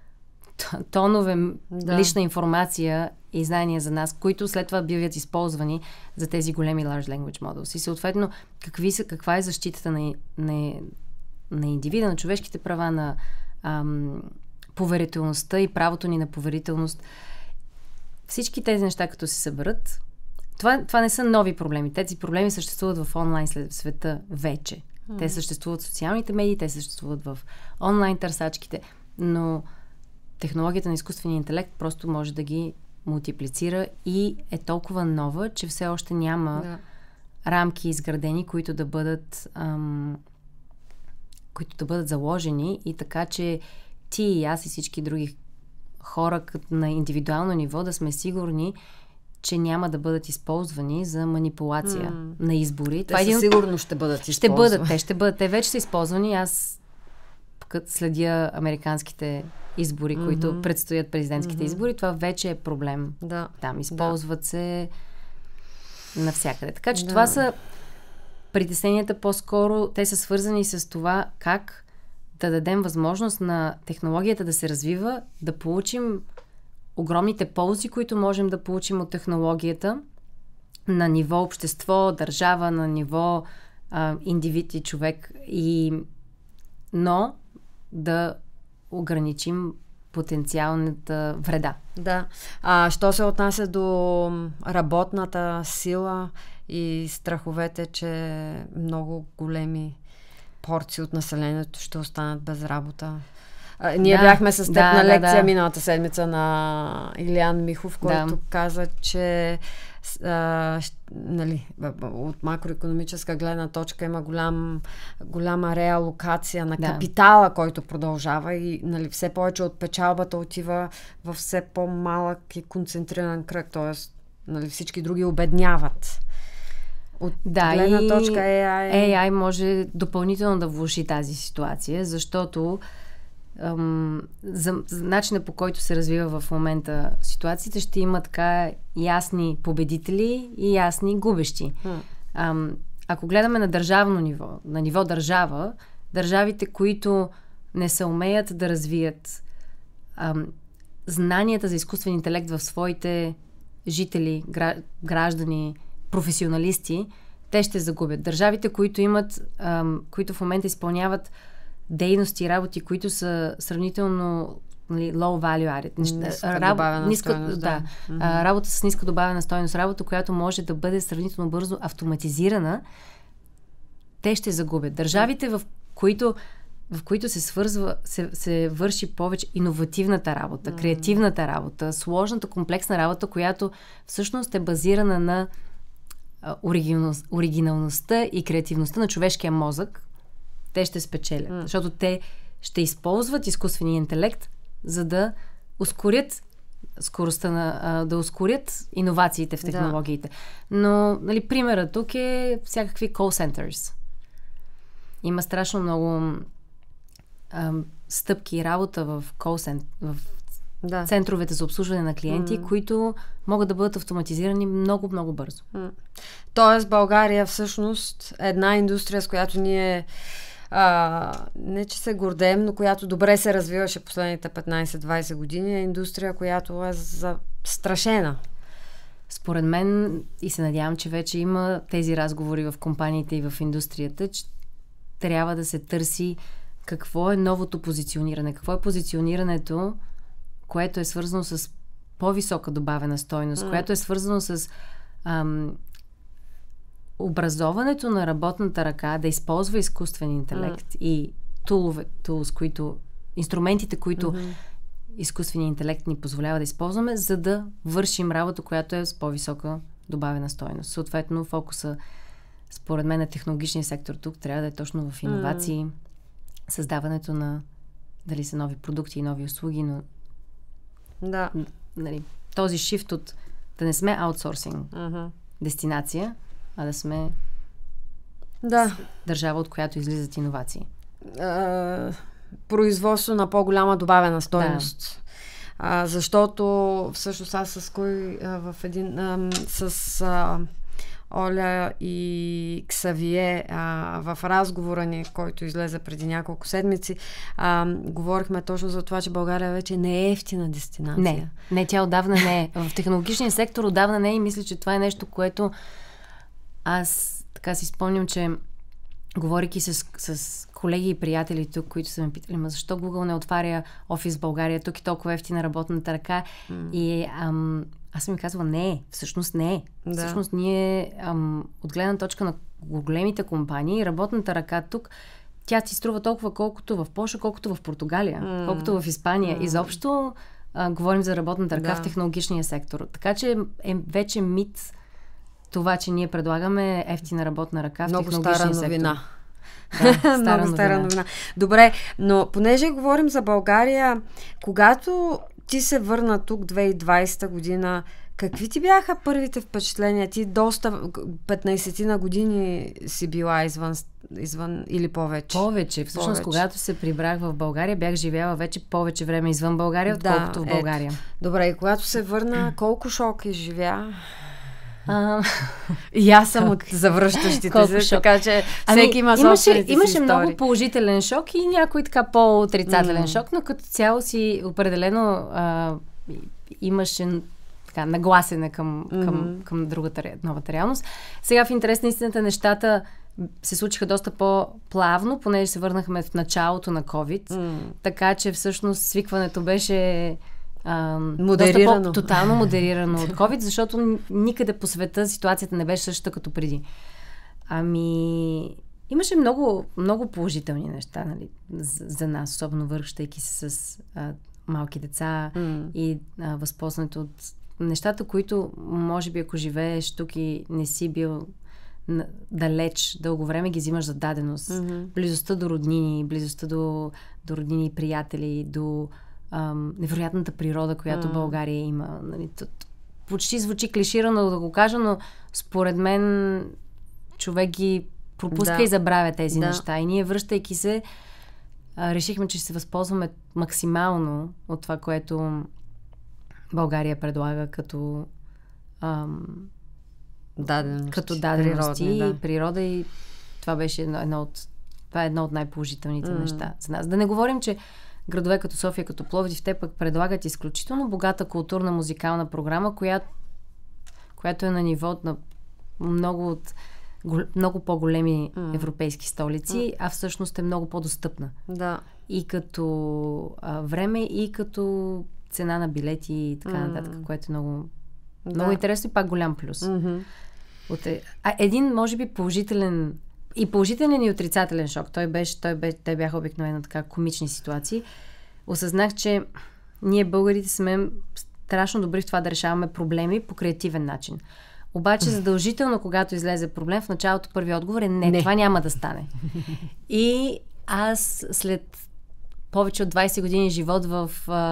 [SPEAKER 2] тонове да. лична информация и знания за нас, които след това биват използвани за тези големи large language models. И съответно, какви са, каква е защитата на, на, на индивида, на човешките права, на ам, поверителността и правото ни на поверителност. Всички тези неща, като се съберат, това, това не са нови проблеми. Тези проблеми съществуват в онлайн света вече. Mm. Те съществуват в социалните медии, те съществуват в онлайн търсачките, но технологията на изкуствения интелект просто може да ги мултиплицира и е толкова нова, че все още няма yeah. рамки изградени, които да бъдат ам, които да бъдат заложени и така, че ти и аз и всички други хора на индивидуално ниво да сме сигурни, че няма да бъдат използвани за манипулация mm. на избори.
[SPEAKER 1] Те със сигурно ще бъдат използвани.
[SPEAKER 2] Ще бъдат, те ще бъдат. Те вече са използвани. Аз като следя американските избори, mm-hmm. които предстоят президентските mm-hmm. избори, това вече е проблем.
[SPEAKER 1] Да.
[SPEAKER 2] Там използват да. се навсякъде. Така че
[SPEAKER 1] да.
[SPEAKER 2] това са притесненията по-скоро. Те са свързани с това как да дадем възможност на технологията да се развива, да получим огромните ползи, които можем да получим от технологията на ниво общество, държава, на ниво а, индивид и човек, и, но да ограничим потенциалната вреда.
[SPEAKER 1] Да. А що се отнася до работната сила и страховете, че много големи порции от населението ще останат без работа? А, ние да, бяхме с теб да, на лекция да, да. миналата седмица на Илиян Михов, който да. каза, че а, нали, от макроекономическа гледна точка има голям, голяма реалокация на да. капитала, който продължава и нали, все повече от печалбата отива в все по-малък и концентриран кръг, т.е. нали, всички други обедняват. От
[SPEAKER 2] да,
[SPEAKER 1] гледна точка Ей Ай...
[SPEAKER 2] Ей Ай може допълнително да влоши тази ситуация, защото ам, за, за начина, по който се развива в момента ситуацията, ще има така ясни победители и ясни губещи. Hmm. Ам, ако гледаме на държавно ниво, на ниво държава, държавите, които не се умеят да развият ам, знанията за изкуствен интелект в своите жители, граждани, професионалисти, те ще загубят. Държавите, които имат, ам, които в момента изпълняват дейности и работи, които са сравнително нали, low value added.
[SPEAKER 1] Ниска Раб... добавена
[SPEAKER 2] ниска,
[SPEAKER 1] стойност.
[SPEAKER 2] Да. да. Mm-hmm. Работа с ниска добавена стойност, работа, която може да бъде сравнително бързо автоматизирана, те ще загубят. Държавите, в които в които се свързва, се, се върши повече иновативната работа, mm. креативната работа, сложната, комплексна работа, която всъщност е базирана на а, оригиналност, оригиналността и креативността на човешкия мозък, те ще спечелят. Mm. Защото те ще използват изкуствения интелект, за да ускорят скоростта на, а, да ускорят иновациите в технологиите. Да. Но, нали, примерът тук е всякакви call centers. Има страшно много стъпки и работа в call в да. центровете за обслужване на клиенти, mm. които могат да бъдат автоматизирани много-много бързо. Mm.
[SPEAKER 1] Тоест България всъщност е една индустрия, с която ние а, не че се гордеем, но която добре се развиваше последните петнайсет-двайсет години, е индустрия, която е застрашена.
[SPEAKER 2] Според мен, и се надявам, че вече има тези разговори в компаниите и в индустрията, че трябва да се търси какво е новото позициониране? Какво е позиционирането, което е свързано с по-висока добавена стойност, mm. което е свързано с ам, образоването на работната ръка да използва изкуствен интелект mm. и тулове, тулс, които, инструментите, които mm-hmm. изкуственият интелект ни позволява да използваме, за да вършим работа, която е с по-висока добавена стойност. Съответно, фокуса, според мен, на технологичния сектор тук трябва да е точно в иновации, mm. създаването на дали са нови продукти и нови услуги, но
[SPEAKER 1] да.
[SPEAKER 2] нали, този шифт от да не сме аутсорсинг uh-huh. дестинация, а да сме
[SPEAKER 1] да.
[SPEAKER 2] държава, от която излизат иновации.
[SPEAKER 1] Uh, производство на по-голяма добавена стойност. Да. Uh, защото всъщност аз с кой uh, в един uh, с uh, Оля и Ксавие а, в разговора ни, който излезе преди няколко седмици, а, говорихме точно за това, че България вече не е ефтина дестинация.
[SPEAKER 2] Не, не, тя отдавна не е. В технологичния сектор отдавна не е и мисля, че това е нещо, което аз така си спомням, че говорейки с, с колеги и приятели тук, които са ме питали, ма защо Google не отваря офис в България, тук е толкова ефтина работната ръка. Mm. И ам, аз съм ми казвала, не, всъщност не. Да. Всъщност ние ам, от гледна точка на големите компании, работната ръка тук, тя ти струва толкова колкото в Полша, колкото в Португалия, mm. колкото в Испания. Mm. Изобщо а, говорим за работната ръка да. в технологичния сектор. Така че е вече мит това, че ние предлагаме ефтина работна ръка в
[SPEAKER 1] много
[SPEAKER 2] технологичния
[SPEAKER 1] стара
[SPEAKER 2] сектор.
[SPEAKER 1] Новина.
[SPEAKER 2] Да, стара
[SPEAKER 1] много
[SPEAKER 2] новина.
[SPEAKER 1] стара новина. Добре, но понеже говорим за България, когато ти се върна тук две хиляди и двадесета година, какви ти бяха първите впечатления? Ти доста петнадесет на години си била извън, извън или повече?
[SPEAKER 2] Повече. Всъщност, повече. Когато се прибрах в България, бях живяла вече повече време извън България, отколкото да, в България. Ето.
[SPEAKER 1] Добре, и когато се върна, колко шок изживя?
[SPEAKER 2] А...
[SPEAKER 1] И аз съм от завръщащите се, така че всеки има собствените си
[SPEAKER 2] Имаше
[SPEAKER 1] истории.
[SPEAKER 2] много положителен шок и някой така по-отрицателен mm. шок, но като цяло си определено а, имаше така нагласене към, mm-hmm. към, към другата новата реалност. Сега в интерес на истината нещата се случиха доста по-плавно, понеже се върнахме в началото на COVID, mm. така че всъщност свикването беше
[SPEAKER 1] модерирано.
[SPEAKER 2] Тотално модерирано от COVID, защото никъде по света ситуацията не беше същата като преди. Ами, имаше много, много положителни неща, нали, за, за нас, особено връщайки се с а, малки деца mm. и а, възползването от нещата, които може би ако живееш тук и не си бил далеч дълго време, ги взимаш за даденост. Mm-hmm. Близостта до роднини, близостта до, до роднини и приятели, до ам, невероятната природа, която mm. България има. Нали, почти звучи клиширано да го кажа, но според мен човек ги пропуска да. и забравя тези да. неща. И ние, връщайки се, а, решихме, че ще се възползваме максимално от това, което България предлага като ам,
[SPEAKER 1] дадености,
[SPEAKER 2] като дадености
[SPEAKER 1] природни, да.
[SPEAKER 2] и природа, и това беше едно, едно от това е едно от най-положителните mm. неща за нас. Да не говорим, че градове като София, като Пловдив, те пък предлагат изключително богата културна музикална програма, която, която е на ниво на много от много по-големи mm. европейски столици, mm. а всъщност е много по-достъпна.
[SPEAKER 1] Да.
[SPEAKER 2] И като а, време, и като цена на билети и така mm. нататък, което е много, да. много интересно и пак голям плюс.
[SPEAKER 1] Mm-hmm.
[SPEAKER 2] От, а, един, може би, положителен и положителен и отрицателен шок. Той беше, той беше, те бяха обикновено така комични ситуации. Осъзнах, че ние българите сме страшно добри в това да решаваме проблеми по креативен начин. Обаче задължително, когато излезе проблем, в началото първи отговор е не, не. това няма да стане. И аз след повече от двадесет години живот в,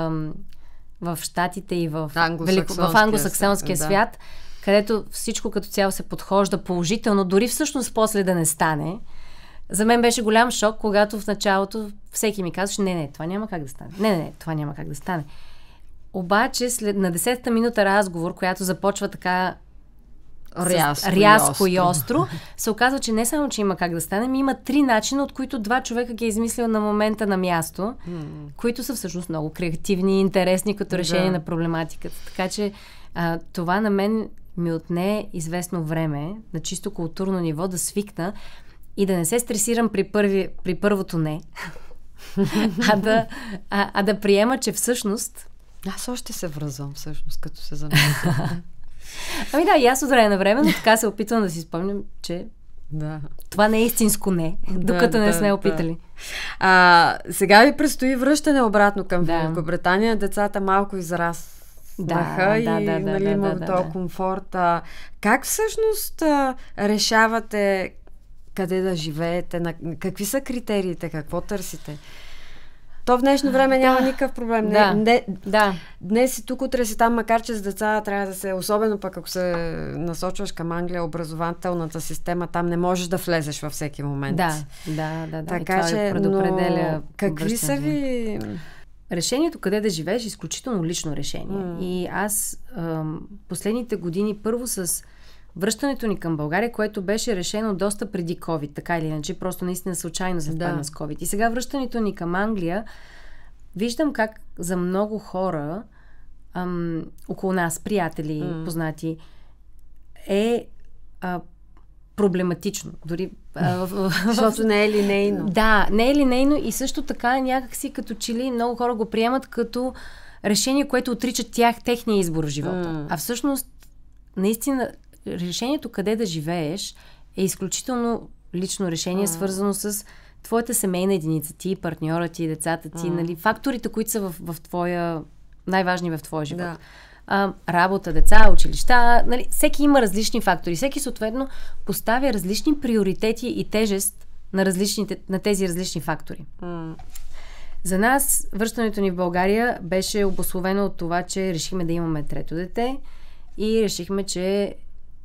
[SPEAKER 2] в Щатите и в,
[SPEAKER 1] англосаксонския,
[SPEAKER 2] велико, в англосаксонския
[SPEAKER 1] да.
[SPEAKER 2] свят, където всичко като цяло се подхожда положително, дори всъщност после да не стане. За мен беше голям шок, когато в началото всеки ми казваше, не, не, това няма как да стане. Не, не, не, това няма как да стане. Обаче след на десетата минута разговор, която започва така
[SPEAKER 1] рязко,
[SPEAKER 2] рязко
[SPEAKER 1] и,
[SPEAKER 2] и
[SPEAKER 1] остро.
[SPEAKER 2] и остро, се оказва, че не само, че има как да стане, ми има три начина, от които два човека ги е измислил на момента на място, mm. които са всъщност много креативни и интересни като решение да. на проблематиката. Така че а, това на мен ми отне известно време на чисто културно ниво да свикна и да не се стресирам при, първи, при първото не, а, да, а, а да приема, че всъщност...
[SPEAKER 1] Аз още се връзвам всъщност, като се замисля.
[SPEAKER 2] Ами да, и аз от време на време, но така се опитвам да си спомням, че
[SPEAKER 1] да.
[SPEAKER 2] това не е истинско не, докато да, не
[SPEAKER 1] да,
[SPEAKER 2] сме опитали.
[SPEAKER 1] Да. А, сега ви предстои връщане обратно към
[SPEAKER 2] да.
[SPEAKER 1] Великобритания. Децата малко израснаха
[SPEAKER 2] да,
[SPEAKER 1] и
[SPEAKER 2] да, да,
[SPEAKER 1] нали,
[SPEAKER 2] да,
[SPEAKER 1] има
[SPEAKER 2] да,
[SPEAKER 1] този
[SPEAKER 2] да.
[SPEAKER 1] комфорт. А, как всъщност а, решавате къде да живеете? На, какви са критериите? Какво търсите? То в днешно време няма да. никакъв проблем.
[SPEAKER 2] Да.
[SPEAKER 1] Не, не,
[SPEAKER 2] да.
[SPEAKER 1] Днес си тук, утре си там, макар че с деца трябва да се, особено пък ако се насочваш към Англия, образователната система, там не можеш да влезеш във всеки момент.
[SPEAKER 2] Да, да, да. да.
[SPEAKER 1] Така че, но какви са ви...
[SPEAKER 2] Решението къде да живееш е изключително лично решение. Mm. И аз ам, последните години първо с връщането ни към България, което беше решено доста преди COVID, така или иначе, просто наистина случайно съвпадна да. с COVID. И сега връщането ни към Англия, виждам как за много хора ам, около нас, приятели, mm. познати, е а, проблематично. Дори,
[SPEAKER 1] защото не е линейно.
[SPEAKER 2] Да, не е линейно и също така някакси като че ли много хора го приемат като решение, което отрича тях, техния избор в живота. Mm. А всъщност, наистина, решението къде да живееш е изключително лично решение, mm. свързано с твоята семейна единица, ти, партньора ти, децата ти, mm. нали, факторите, които са в, в твоя, най-важни в твоя живот. Да. А, работа, деца, училища, нали, всеки има различни фактори. Всеки съответно поставя различни приоритети и тежест на, различните, на тези различни фактори. Mm. За нас връщането ни в България беше обусловено от това, че решихме да имаме трето дете и решихме, че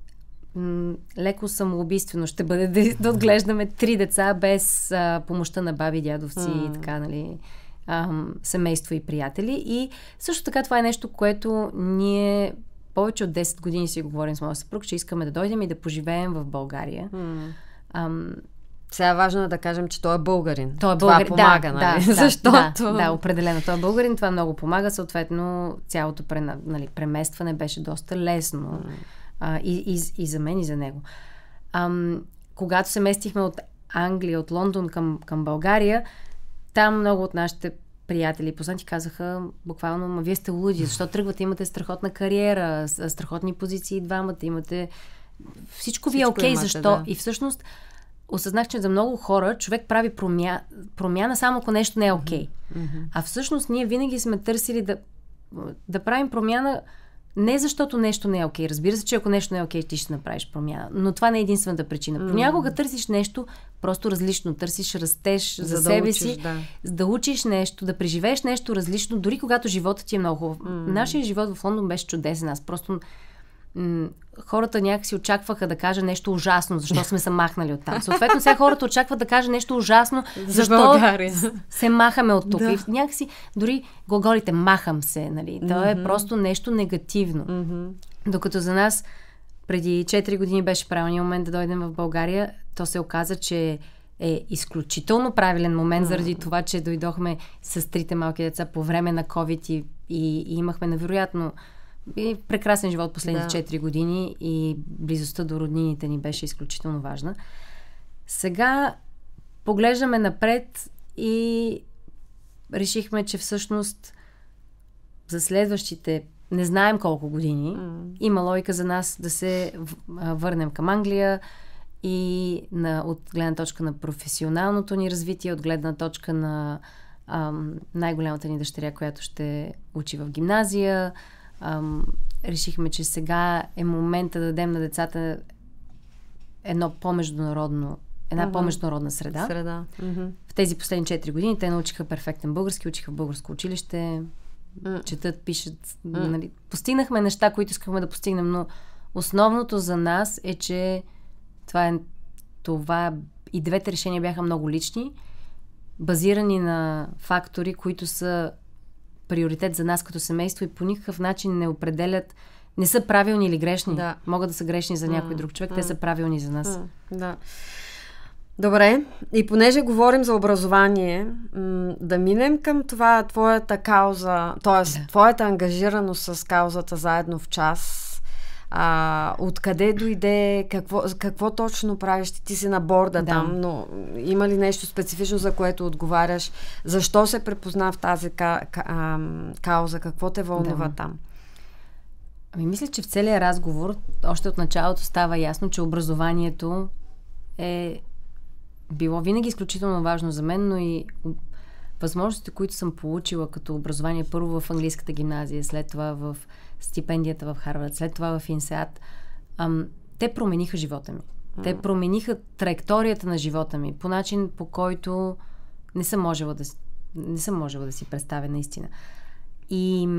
[SPEAKER 2] м- леко самоубийствено ще бъде да, да отглеждаме три деца без а, помощта на баби, дядовци mm. и така, нали, ам, семейство и приятели. И също така това е нещо, което ние повече от десет години си говорим с моя съпруг, че искаме да дойдем и да поживеем в България. Mm. Ам,
[SPEAKER 1] Сега е важно да кажем, че той е българин.
[SPEAKER 2] Той е българин.
[SPEAKER 1] Това помага,
[SPEAKER 2] да,
[SPEAKER 1] нали?
[SPEAKER 2] Да,
[SPEAKER 1] Защото...
[SPEAKER 2] Да, да, определено. Той е българин, това много помага. Съответно, цялото пре, нали, преместване беше доста лесно. Mm. А, и, и, и за мен, и за него. Ам, когато се местихме от Англия, от Лондон към, към България, там много от нашите приятели и познати казаха буквално, ма вие сте луди, защо тръгвате, имате страхотна кариера, страхотни позиции двамата, имате... Всичко ви е окей, okay, защо? Да. И всъщност осъзнах, че за много хора човек прави промя... промяна само ако нещо не е окей. Okay. Mm-hmm. А всъщност ние винаги сме търсили да, да правим промяна не защото нещо не е окей. Okay. Разбира се, че ако нещо не е окей, okay, ти ще направиш промяна. Но това не е единствената причина. Mm-hmm. Понякога търсиш нещо просто различно. Търсиш растеж за, за себе да учиш, си, да. да учиш нещо, да преживееш нещо различно, дори когато животът ти е много хубав. Mm-hmm. Нашия живот в Лондон беше чудесен. Аз просто... М- хората някакси очакваха да кажа нещо ужасно, защо сме се махнали от там. Съответно, сега хората очакват да кажа нещо ужасно, защо се махаме от тук. Да. И някакси, дори глаголите махам се, нали? То mm-hmm. е просто нещо негативно. Mm-hmm. Докато за нас преди четири години беше правилният момент да дойдем в България, то се оказа, че е изключително правилен момент, mm-hmm. заради това, че дойдохме с трите малки деца по време на COVID и, и, и имахме невероятно и прекрасен живот последните да. четири години и близостта до роднините ни беше изключително важна. Сега поглеждаме напред и решихме, че всъщност за следващите не знаем колко години mm. има логика за нас да се върнем към Англия и на, от гледна точка на професионалното ни развитие, от гледна точка на ам, най-голямата ни дъщеря, която ще учи в гимназия. Um, решихме, че сега е момента да дадем на децата едно по-международно, една uh-huh. по-международна среда.
[SPEAKER 1] среда. Uh-huh.
[SPEAKER 2] В тези последни четири години те научиха перфектен български, учиха в българско училище, uh-huh. четат, пишат. Uh-huh. Нали, постигнахме неща, които искахме да постигнем, но основното за нас е, че това е това и двете решения бяха много лични, базирани на фактори, които са приоритет за нас като семейство и по никакъв начин не определят, не са правилни или грешни. Да. Могат да са грешни за някой друг човек, mm. те са правилни за нас.
[SPEAKER 1] Mm. Да. Добре, и понеже говорим за образование, м- да минем към това твоята кауза, т.е. Да. твоята ангажираност с каузата Заедно в час. А, откъде дойде, какво, какво точно правиш? Ти си на борда да. там, но има ли нещо специфично, за което отговаряш? Защо се препозна в тази ка, ка, а, кауза? Какво те вълнува да. там?
[SPEAKER 2] Ами мисля, че в целия разговор още от началото става ясно, че образованието е било винаги изключително важно за мен, но и възможностите, които съм получила като образование, първо в английската гимназия, след това в стипендията в Харвард, след това в ИНСЕАД, ам, те промениха живота ми. Mm. Те промениха траекторията на живота ми по начин, по който не съм можела да, не съм можела да си представя наистина. И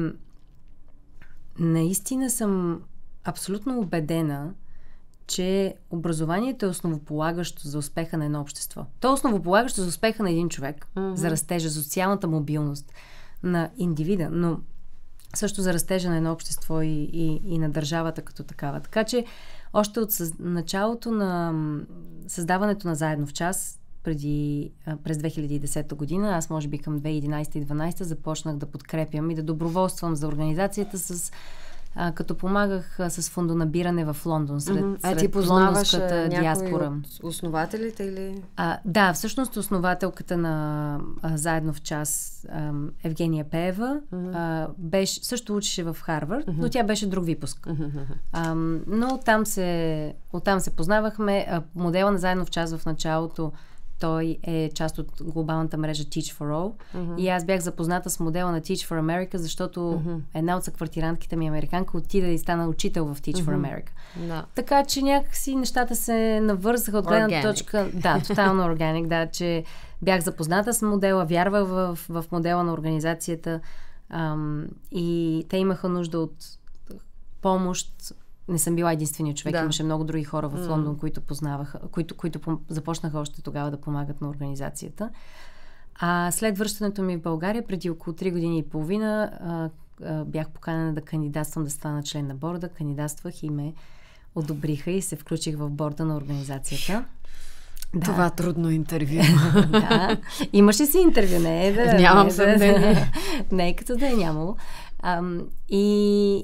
[SPEAKER 2] наистина съм абсолютно убедена, че образованието е основополагащо за успеха на едно общество. То е основополагащо за успеха на един човек, mm-hmm. за растежа, за социалната мобилност на индивида, но също за растежа на едно общество и, и, и на държавата като такава. Така че още от съз... началото на създаването на Заедно в час, преди, през две хиляди и десета година, аз може би към две хиляди и единадесета и две хиляди и дванадесета започнах да подкрепям и да доброволствам за организацията с а, като помагах а, с фондонабиране в Лондон, сред,
[SPEAKER 1] mm-hmm.
[SPEAKER 2] сред
[SPEAKER 1] а ти познаваш
[SPEAKER 2] лондонската диаспора.
[SPEAKER 1] от основателите или?
[SPEAKER 2] А, да, всъщност основателката на а, Заедно в час, а, Евгения Пеева, mm-hmm. а, беше, също учеше в Харвард, mm-hmm. но тя беше друг випуск. Mm-hmm. А, но оттам се, оттам се познавахме. А, модела на Заедно в час в началото, той е част от глобалната мрежа Teach for All. Mm-hmm. И аз бях запозната с модела на Teach for America, защото mm-hmm. една от съквартирантките ми, американка, отида и стана учител в Teach mm-hmm. for America.
[SPEAKER 1] No.
[SPEAKER 2] Така че някакси нещата се навързаха от гледна точка... Да, тотално органик, да, че бях запозната с модела, вярвах в, в модела на организацията ам, и те имаха нужда от помощ. Не съм била единствения човек, да. Имаше много други хора в Лондон, mm. които познаваха, които, които пом- започнаха още тогава да помагат на организацията. А след връщането ми в България, преди около три години и половина, а, а, бях поканена да кандидатствам да стана член на борда. Кандидатствах и ме одобриха и се включих в борда на организацията.
[SPEAKER 1] Да. Това трудно интервю.
[SPEAKER 2] Да. Имаше си интервю, не е да...
[SPEAKER 1] Нямам
[SPEAKER 2] не,
[SPEAKER 1] съмнение.
[SPEAKER 2] Да, не е като да е нямало. А, и...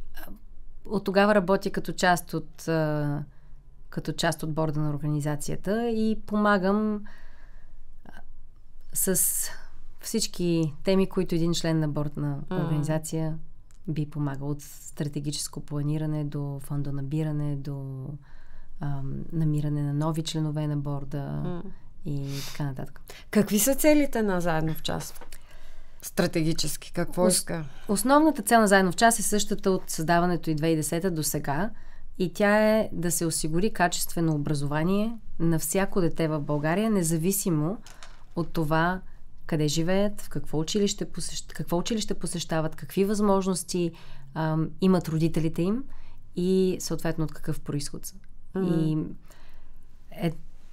[SPEAKER 2] От тогава работя като част от, а, като част от борда на организацията и помагам а, с всички теми, които един член на борд на организация mm. би помагал. От стратегическо планиране до фондонабиране, до а, намиране на нови членове на борда mm. и така нататък.
[SPEAKER 1] Какви са целите на Заедно в час? Стратегически, какво Ос, иска?
[SPEAKER 2] Основната цел на Заедно в час е същата от създаването и две хиляди и десета до сега и тя е да се осигури качествено образование на всяко дете в България, независимо от това къде живеят, в какво училище, посещ... какво училище посещават, какви възможности ам, имат родителите им и съответно от какъв произход са. Mm-hmm. И е...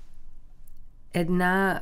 [SPEAKER 2] една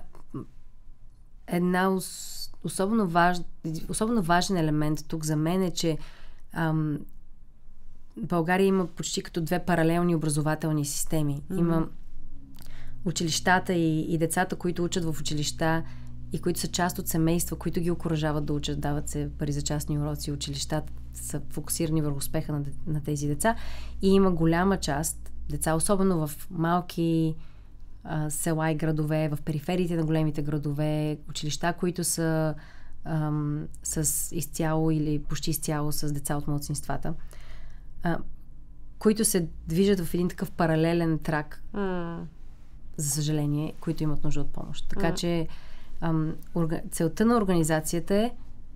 [SPEAKER 2] една Особено, важ, особено важен елемент тук за мен е, че ам, България има почти като две паралелни образователни системи. Mm-hmm. Има училищата и, и децата, които учат в училища и които са част от семейства, които ги окуражават да учат, дават се пари за частни уроци. Училищата са фокусирани върху успеха на, на тези деца. И има голяма част деца, особено в малки села и градове, в перифериите на големите градове, училища, които са ам, с изцяло или почти изцяло с деца от малцинствата, а, които се движат в един такъв паралелен трак, mm. за съжаление, които имат нужда от помощ. Така mm. че ам, орга... целта на организацията е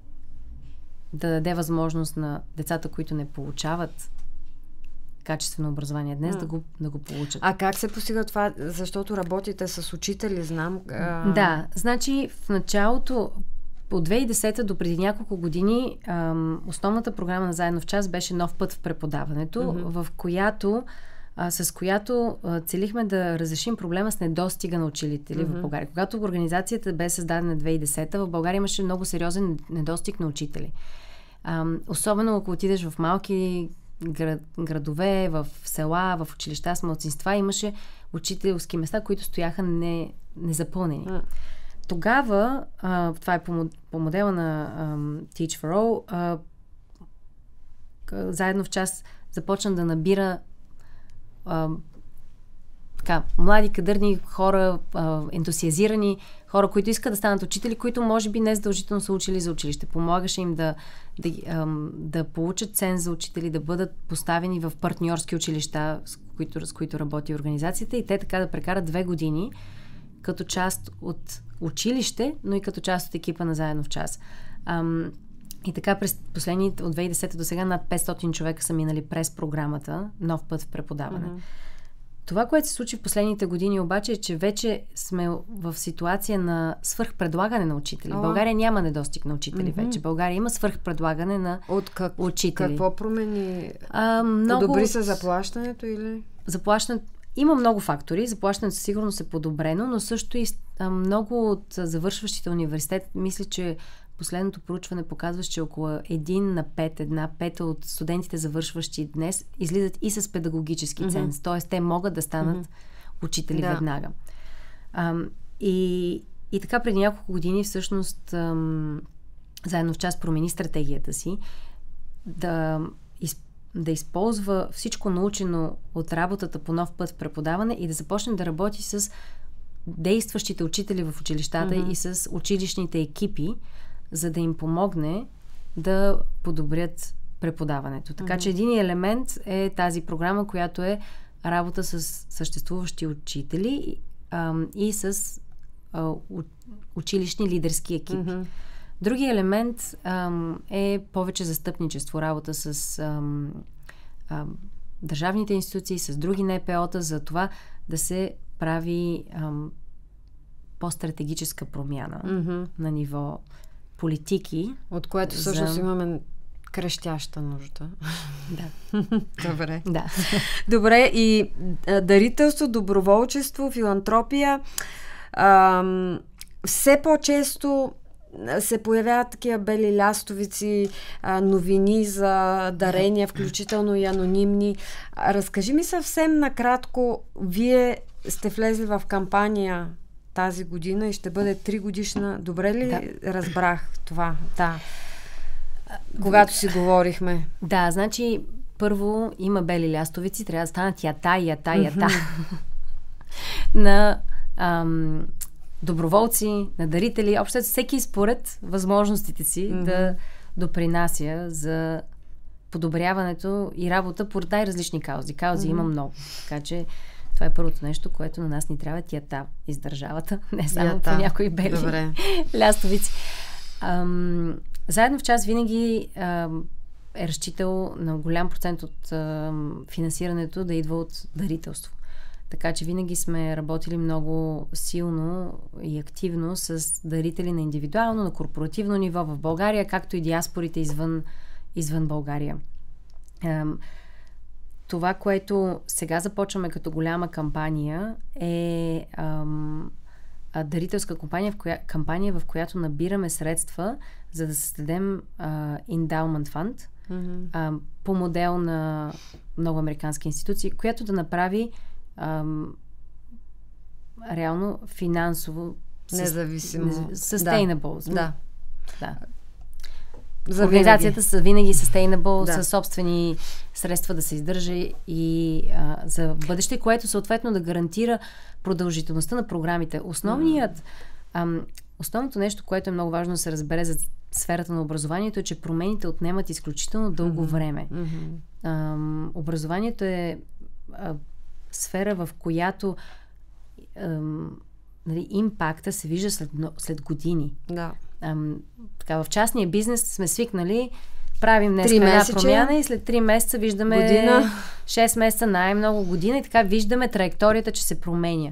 [SPEAKER 2] да даде възможност на децата, които не получават качествено образование днес, mm. да, го, да го получат.
[SPEAKER 1] А как се постига това? Защото работите с учители, знам. А...
[SPEAKER 2] Да, значи в началото, от две хиляди и десета до преди няколко години, ам, основната програма на Заедно в час беше Нов път в преподаването, mm-hmm. в която, а, с която а, целихме да разрешим проблема с недостига на учители mm-hmm. в България. Когато организацията бе създадена две хиляди и десета, в България имаше много сериозен недостиг на учители. Ам, особено ако отидеш в малки град, градове, в села, в училища с малцинства, имаше учителски места, които стояха не, незапълнени. Mm. Тогава, а, това е по, по модела на а, Teach for All, а, Заедно в час започна да набира а, така, млади, кадърни хора, а, ентусиазирани хора, които искат да станат учители, които може би не задължително са учили за училище. Помагаше им да, да, ам, да получат ценз за учители, да бъдат поставени в партньорски училища, с които, с които работи организацията, и те така да прекарат две години като част от училище, но и като част от екипа на Заедно в час. Ам, и така през последните, от две хиляди и десета до сега, над петстотин човека са минали през програмата Нов път в преподаване. Mm-hmm. Това, което се случи в последните години обаче, е, че вече сме в ситуация на свръхпредлагане на учители. В България няма недостиг на учители mm-hmm. вече. България има свръхпредлагане на
[SPEAKER 1] От как,
[SPEAKER 2] учители.
[SPEAKER 1] Какво промени?
[SPEAKER 2] А, много...
[SPEAKER 1] Подобри се заплащането или?
[SPEAKER 2] Заплащането... Има много фактори. Заплащането със сигурност е подобрено, но също и а, много от завършващите университет, мисля, че последното проучване показва, че около един на пет, една пета от студентите, завършващи днес, излизат и с педагогически mm-hmm. ценз. Т.е. те могат да станат mm-hmm. учители да. веднага. Ам, и, и така преди няколко години всъщност ам, Заедно в час промени стратегията си да, из, да използва всичко научено от работата по нов път в преподаване и да започне да работи с действащите учители в училищата mm-hmm. и с училищните екипи, за да им помогне да подобрят преподаването. Така mm-hmm. че един елемент е тази програма, която е работа с съществуващи учители а, и с а, училищни лидерски екипи. Mm-hmm. Други елемент а, е повече застъпничество, работа с а, а, държавните институции, с други ен пе о-та, за това да се прави а, по-стратегическа промяна mm-hmm. на ниво политики.
[SPEAKER 1] От което всъщност за... имаме крещяща нужда.
[SPEAKER 2] Да.
[SPEAKER 1] Добре.
[SPEAKER 2] Да.
[SPEAKER 1] Добре, и дарителство, доброволчество, филантропия. Ам, все по-често се появяват такива бели лястовици, новини за дарения, включително и анонимни. Разкажи ми съвсем накратко, вие сте влезли в кампания тази година и ще бъде три годишна. Добре ли да. разбрах това? Да. Когато си говорихме.
[SPEAKER 2] Да, значи първо има бели лястовици, трябва да станат ята, ята, ята. на ам, доброволци, на дарители, общо всеки според възможностите си mm-hmm. да допринася за подобряването и работа по най-различни каузи. Каузи mm-hmm. има много. Така че това е първото нещо, което на нас ни трябва ята из държавата, не само ята. По някои бели Добре. лястовици. Ам, заедно в час винаги ам, е разчитал на голям процент от ам, финансирането да идва от дарителство. Така че винаги сме работили много силно и активно с дарители на индивидуално, на корпоративно ниво в България, както и диаспорите извън, извън България. Ам, това, което сега започваме като голяма кампания е ам, дарителска кампания в, коя, кампания, в която набираме средства, за да създадем а, Endowment Fund mm-hmm. а, по модел на много американски институции, която да направи ам, реално финансово
[SPEAKER 1] независимо.
[SPEAKER 2] Sustainable.
[SPEAKER 1] Да.
[SPEAKER 2] да.
[SPEAKER 1] За
[SPEAKER 2] Организацията са винаги sustainable, да. Със собствени средства да се издържа и а, за бъдеще, което съответно да гарантира продължителността на програмите. Основният, ам, основното нещо, което е много важно да се разбере за сферата на образованието, е, че промените отнемат изключително дълго mm-hmm. време.
[SPEAKER 1] Mm-hmm.
[SPEAKER 2] Ам, образованието е а, сфера, в която ам, нали, импакта се вижда след, след години.
[SPEAKER 1] Да.
[SPEAKER 2] Ам, така, в частния бизнес сме свикнали, правим днес една промяна и след три месеца виждаме година. шест месеца, най-много година и така виждаме траекторията, че се променя.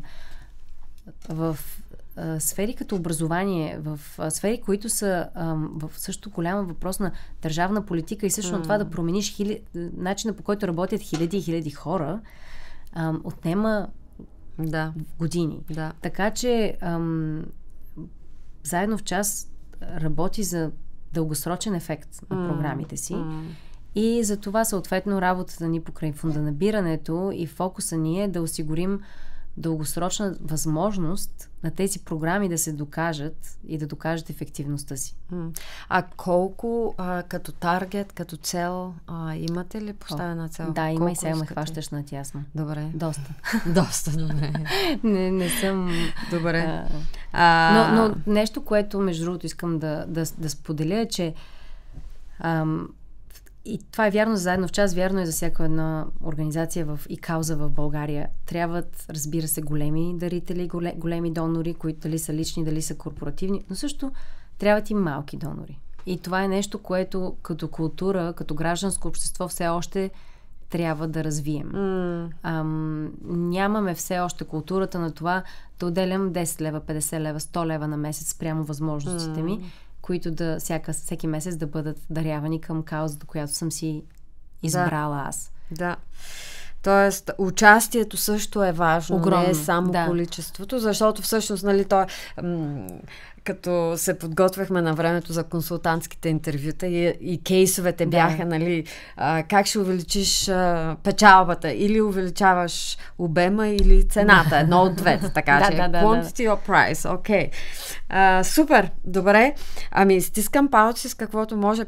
[SPEAKER 2] В а, сфери като образование, в а, сфери, които са а, в също голям въпрос на държавна политика и също mm. на това да промениш хили... начина, по който работят хиляди и хиляди хора, а, отнема
[SPEAKER 1] да.
[SPEAKER 2] години.
[SPEAKER 1] Да.
[SPEAKER 2] Така че ам, заедно в час работи за дългосрочен ефект на mm. програмите си mm. и за това съответно работата ни покрай фунданабирането и фокуса ни е да осигурим дългосрочна възможност на тези програми да се докажат и да докажат ефективността си.
[SPEAKER 1] Mm. А колко а, като таргет, като цел, а, имате ли поставена цел?
[SPEAKER 2] Да, има и сега ме хващаш на тясно.
[SPEAKER 1] Добре.
[SPEAKER 2] Доста.
[SPEAKER 1] Доста, добре.
[SPEAKER 2] не, не съм...
[SPEAKER 1] Добре.
[SPEAKER 2] А,
[SPEAKER 1] а...
[SPEAKER 2] но, но нещо, което между другото искам да, да, да споделя е, че ам, и това е вярно за заедно в час, вярно е за всяка една организация в, и кауза в България. Трябват, разбира се, големи дарители, големи донори, които дали са лични, дали са корпоративни, но също трябват и малки донори. И това е нещо, което като култура, като гражданско общество все още трябва да развием.
[SPEAKER 1] Mm.
[SPEAKER 2] Ам, нямаме все още културата на това да отделям десет лева, петдесет лева, сто лева на месец спрямо възможностите ми, mm. които да всяка, всеки месец да бъдат дарявани към каузата, която съм си избрала
[SPEAKER 1] да.
[SPEAKER 2] аз.
[SPEAKER 1] Да. Тоест, участието също е важно,
[SPEAKER 2] огромно,
[SPEAKER 1] не е само
[SPEAKER 2] да.
[SPEAKER 1] количеството, защото всъщност, нали, то м- като се подготвяхме на времето за консултантските интервюта и, и кейсовете бяха, да. нали, а, как ще увеличиш а, печалбата, или увеличаваш обема, или цената, едно от двете, така
[SPEAKER 2] да,
[SPEAKER 1] че
[SPEAKER 2] да, да,
[SPEAKER 1] quantity or price, окей. Okay. Супер, добре. Ами, стискам палци с каквото може.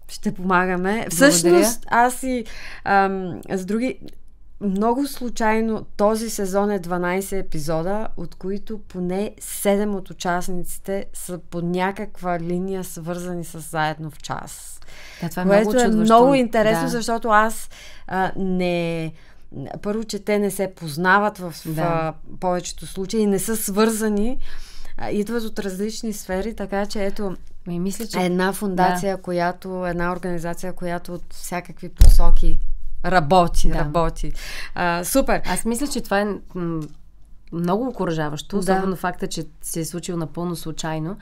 [SPEAKER 1] Ще помагаме. Всъщност, аз и ам, с други... Много случайно този сезон е дванайсет епизода, от които поне седем от участниците са по някаква линия свързани с Заедно в час.
[SPEAKER 2] Да, това е
[SPEAKER 1] което
[SPEAKER 2] много чудващо.
[SPEAKER 1] е много интересно,
[SPEAKER 2] да.
[SPEAKER 1] защото аз а, не... Първо, че те не се познават в,
[SPEAKER 2] да.
[SPEAKER 1] в повечето случаи, не са свързани, а, идват от различни сфери, така че ето
[SPEAKER 2] Ми, мисля, че...
[SPEAKER 1] една фундация, да. която, една организация, която от всякакви посоки работи, да. работи. А, супер!
[SPEAKER 2] Аз мисля, че това е м- много окуражаващо, особено
[SPEAKER 1] да.
[SPEAKER 2] факта, че се е случило напълно случайно.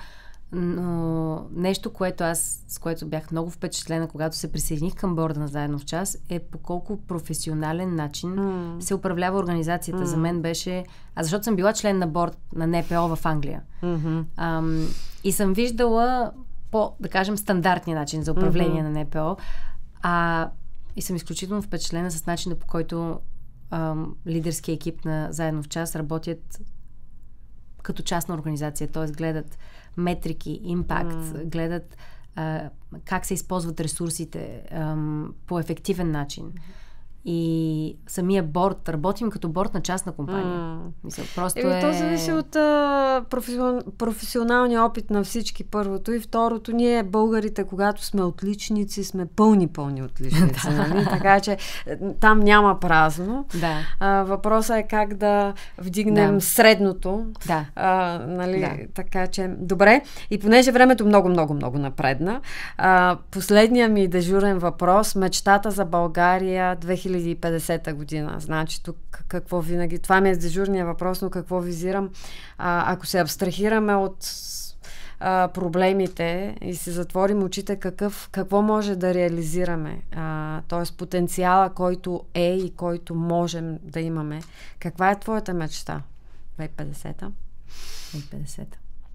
[SPEAKER 2] Но нещо, което аз, с което бях много впечатлена, когато се присъединих към борда на Заедно в час, е по колко професионален начин mm. се управлява организацията. Mm. За мен беше... А защото съм била член на борд на Н П О в Англия.
[SPEAKER 1] Mm-hmm.
[SPEAKER 2] Ам, и съм виждала по, да кажем, стандартния начин за управление mm-hmm. на Н П О. А, и съм изключително впечатлена с начина, по който ам, лидерския екип на Заедно в час работят като частна организация, т.е. гледат метрики, импакт, mm. гледат а, как се използват ресурсите ам, по ефективен начин. Mm. И самия борд, работим като борд на частна компания. Mm. Мисля, просто
[SPEAKER 1] е...
[SPEAKER 2] е...
[SPEAKER 1] То зависи от а, професион... професионалния опит на всички, първото. И второто, ние българите, когато сме отличници, сме пълни-пълни отличници. Нали? Така че там няма празно.
[SPEAKER 2] Да.
[SPEAKER 1] А, въпросът е как да вдигнем
[SPEAKER 2] да.
[SPEAKER 1] средното.
[SPEAKER 2] Да.
[SPEAKER 1] А, нали?
[SPEAKER 2] Да.
[SPEAKER 1] Така че, добре. И понеже времето много-много-много напредна, а, последният ми дежурен въпрос, мечтата за България две хиляди и петдесета година. Значи тук какво винаги... Това ми е дежурния въпрос, но какво визирам? А, ако се абстрахираме от а, проблемите и се затворим очите, какъв, какво може да реализираме? А, тоест потенциала, който е и който можем да имаме. Каква е твоята мечта? две хиляди и петдесета?
[SPEAKER 2] две хиляди и петдесета.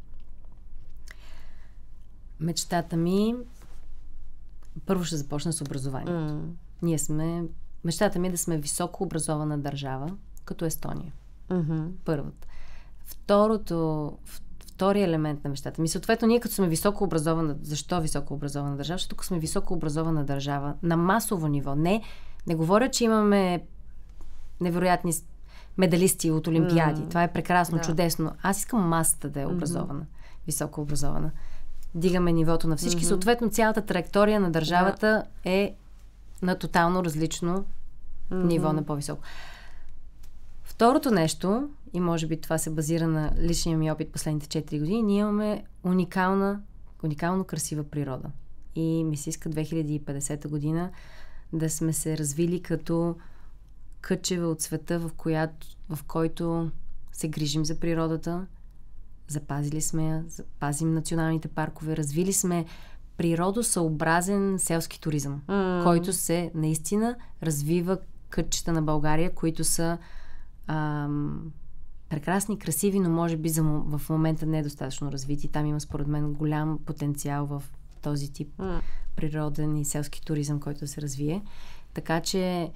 [SPEAKER 2] Мечтата ми... Първо ще започна с образование. Mm. Ние сме... Мечтата ми е да сме високо образована държава, като Естония.
[SPEAKER 1] Mm-hmm.
[SPEAKER 2] Първата. Второто, втори елемент на мечтата ми, съответно, ние като сме високо образована, защо високо образована държава? Защото тук сме високо образована държава на масово ниво. Не, не говоря, че имаме невероятни медалисти от олимпиади. Mm-hmm. Това е прекрасно, да. Чудесно. Аз искам масата да е образована, mm-hmm. високо образована. Дигаме нивото на всички. Mm-hmm. Съответно, цялата траектория на държавата yeah. е на тотално различно mm-hmm. ниво, на по-високо. Второто нещо, и може би това се базира на личния ми опит последните четири години, ние имаме уникална, уникално красива природа. И ми се иска две хиляди и петдесета година да сме се развили като кътчева от света, в, която, в който се грижим за природата, запазили сме я, запазим националните паркове, развили сме природосъобразен селски туризъм, mm. който се наистина развива кътчета на България, които са ам, прекрасни, красиви, но може би за, в момента не е достатъчно развити. Там има според мен голям потенциал в този тип mm. природен и селски туризъм, който се развие. Така че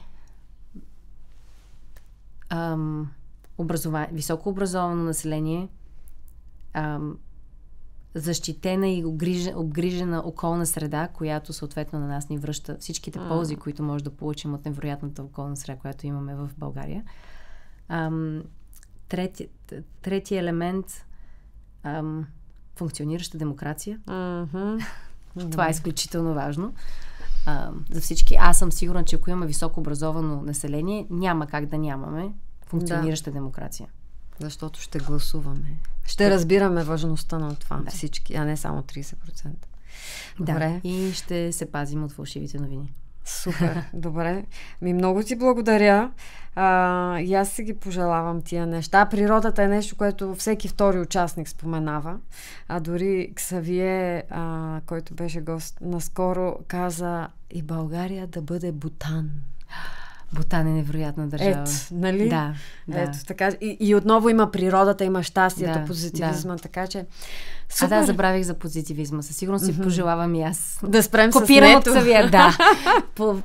[SPEAKER 2] ам, образова... високо образовано население, ам, защитена и обгрижена, обгрижена околна среда, която съответно на нас ни връща всичките mm. ползи, които може да получим от невероятната околна среда, която имаме в България. Ам, трети, трети елемент ам, функционираща демокрация.
[SPEAKER 1] Mm-hmm.
[SPEAKER 2] Това е изключително важно ам, за всички. Аз съм сигурна, че ако имаме високо образовано население, няма как да нямаме функционираща да. демокрация.
[SPEAKER 1] Защото ще гласуваме. Ще разбираме важността на това да. всички, а не само трийсет процента.
[SPEAKER 2] Добре. Да, и ще се пазим от фалшивите новини.
[SPEAKER 1] Супер, добре. Ми много ти благодаря. А, и аз си ги пожелавам тия неща. Природата е нещо, което всеки втори участник споменава. А дори Ксавие, а, който беше гост наскоро, каза и България да бъде Бутан.
[SPEAKER 2] Бутан е невероятна държава.
[SPEAKER 1] Ето, нали?
[SPEAKER 2] Да, да.
[SPEAKER 1] Ето, така, и, и отново има природата, има щастието, да, позитивизма,
[SPEAKER 2] да.
[SPEAKER 1] Така че...
[SPEAKER 2] Супер. А да, забравих за позитивизма. Със сигурност си mm-hmm. пожелавам и аз.
[SPEAKER 1] Да спрем
[SPEAKER 2] Копирам
[SPEAKER 1] с
[SPEAKER 2] от Ксавие, да. По...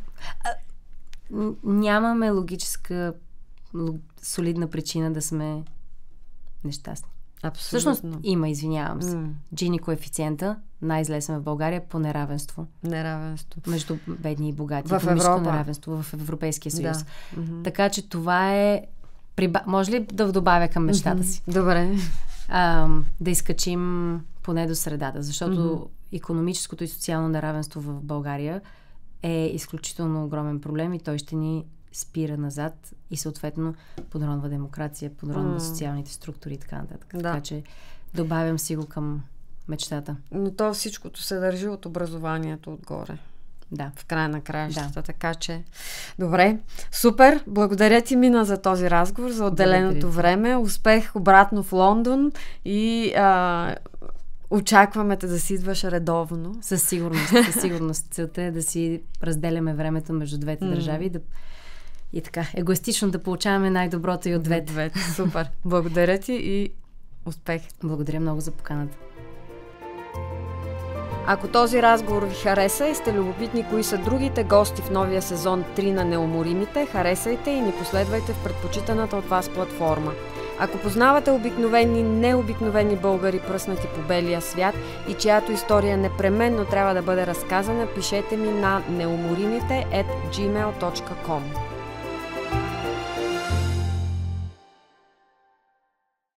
[SPEAKER 2] Нямаме логическа, солидна причина да сме нещастни.
[SPEAKER 1] Абсолютно.
[SPEAKER 2] Всъщност има, извинявам се.
[SPEAKER 1] М.
[SPEAKER 2] Джини коефициента, най-излесен в България по неравенство.
[SPEAKER 1] Неравенство.
[SPEAKER 2] Между бедни и богати.
[SPEAKER 1] В
[SPEAKER 2] Икономическо
[SPEAKER 1] Европа.
[SPEAKER 2] неравенство в Европейския съюз.
[SPEAKER 1] Да. Мгм.
[SPEAKER 2] Така че това е... Приба... Може ли да добавя към мечтата си?
[SPEAKER 1] Добре.
[SPEAKER 2] А, да изкачим поне до средата, защото
[SPEAKER 1] Мгм.
[SPEAKER 2] икономическото и социално неравенство в България е изключително огромен проблем и той ще ни спира назад и съответно подронва демокрация, подронва
[SPEAKER 1] М.
[SPEAKER 2] социалните структури и така нататък.
[SPEAKER 1] Да.
[SPEAKER 2] Така че добавям си го към мечтата.
[SPEAKER 1] Но то всичкото се държи от образованието отгоре.
[SPEAKER 2] Да.
[SPEAKER 1] В края на краищата,
[SPEAKER 2] Да.
[SPEAKER 1] така че... Добре, супер! Благодаря ти, Мина, за този разговор, за отделеното
[SPEAKER 2] Благодаря ти.
[SPEAKER 1] време. Успех обратно в Лондон и а, очакваме те да си идваш редовно.
[SPEAKER 2] Със сигурност. Със сигурност. Целта е да си разделяме времето между двете
[SPEAKER 1] М.
[SPEAKER 2] държави и да и така, егоистично да получаваме най-доброто и от двете.
[SPEAKER 1] Двете. Супер! Благодаря ти и успех!
[SPEAKER 2] Благодаря много за поканата.
[SPEAKER 1] Ако този разговор ви хареса и сте любопитни кои са другите гости в новия сезон три на Неуморимите, харесайте и ни последвайте в предпочитаната от вас платформа. Ако познавате обикновени, необикновени българи, пръснати по белия свят и чиято история непременно трябва да бъде разказана, пишете ми на неуморимите ет джимейл точка ком.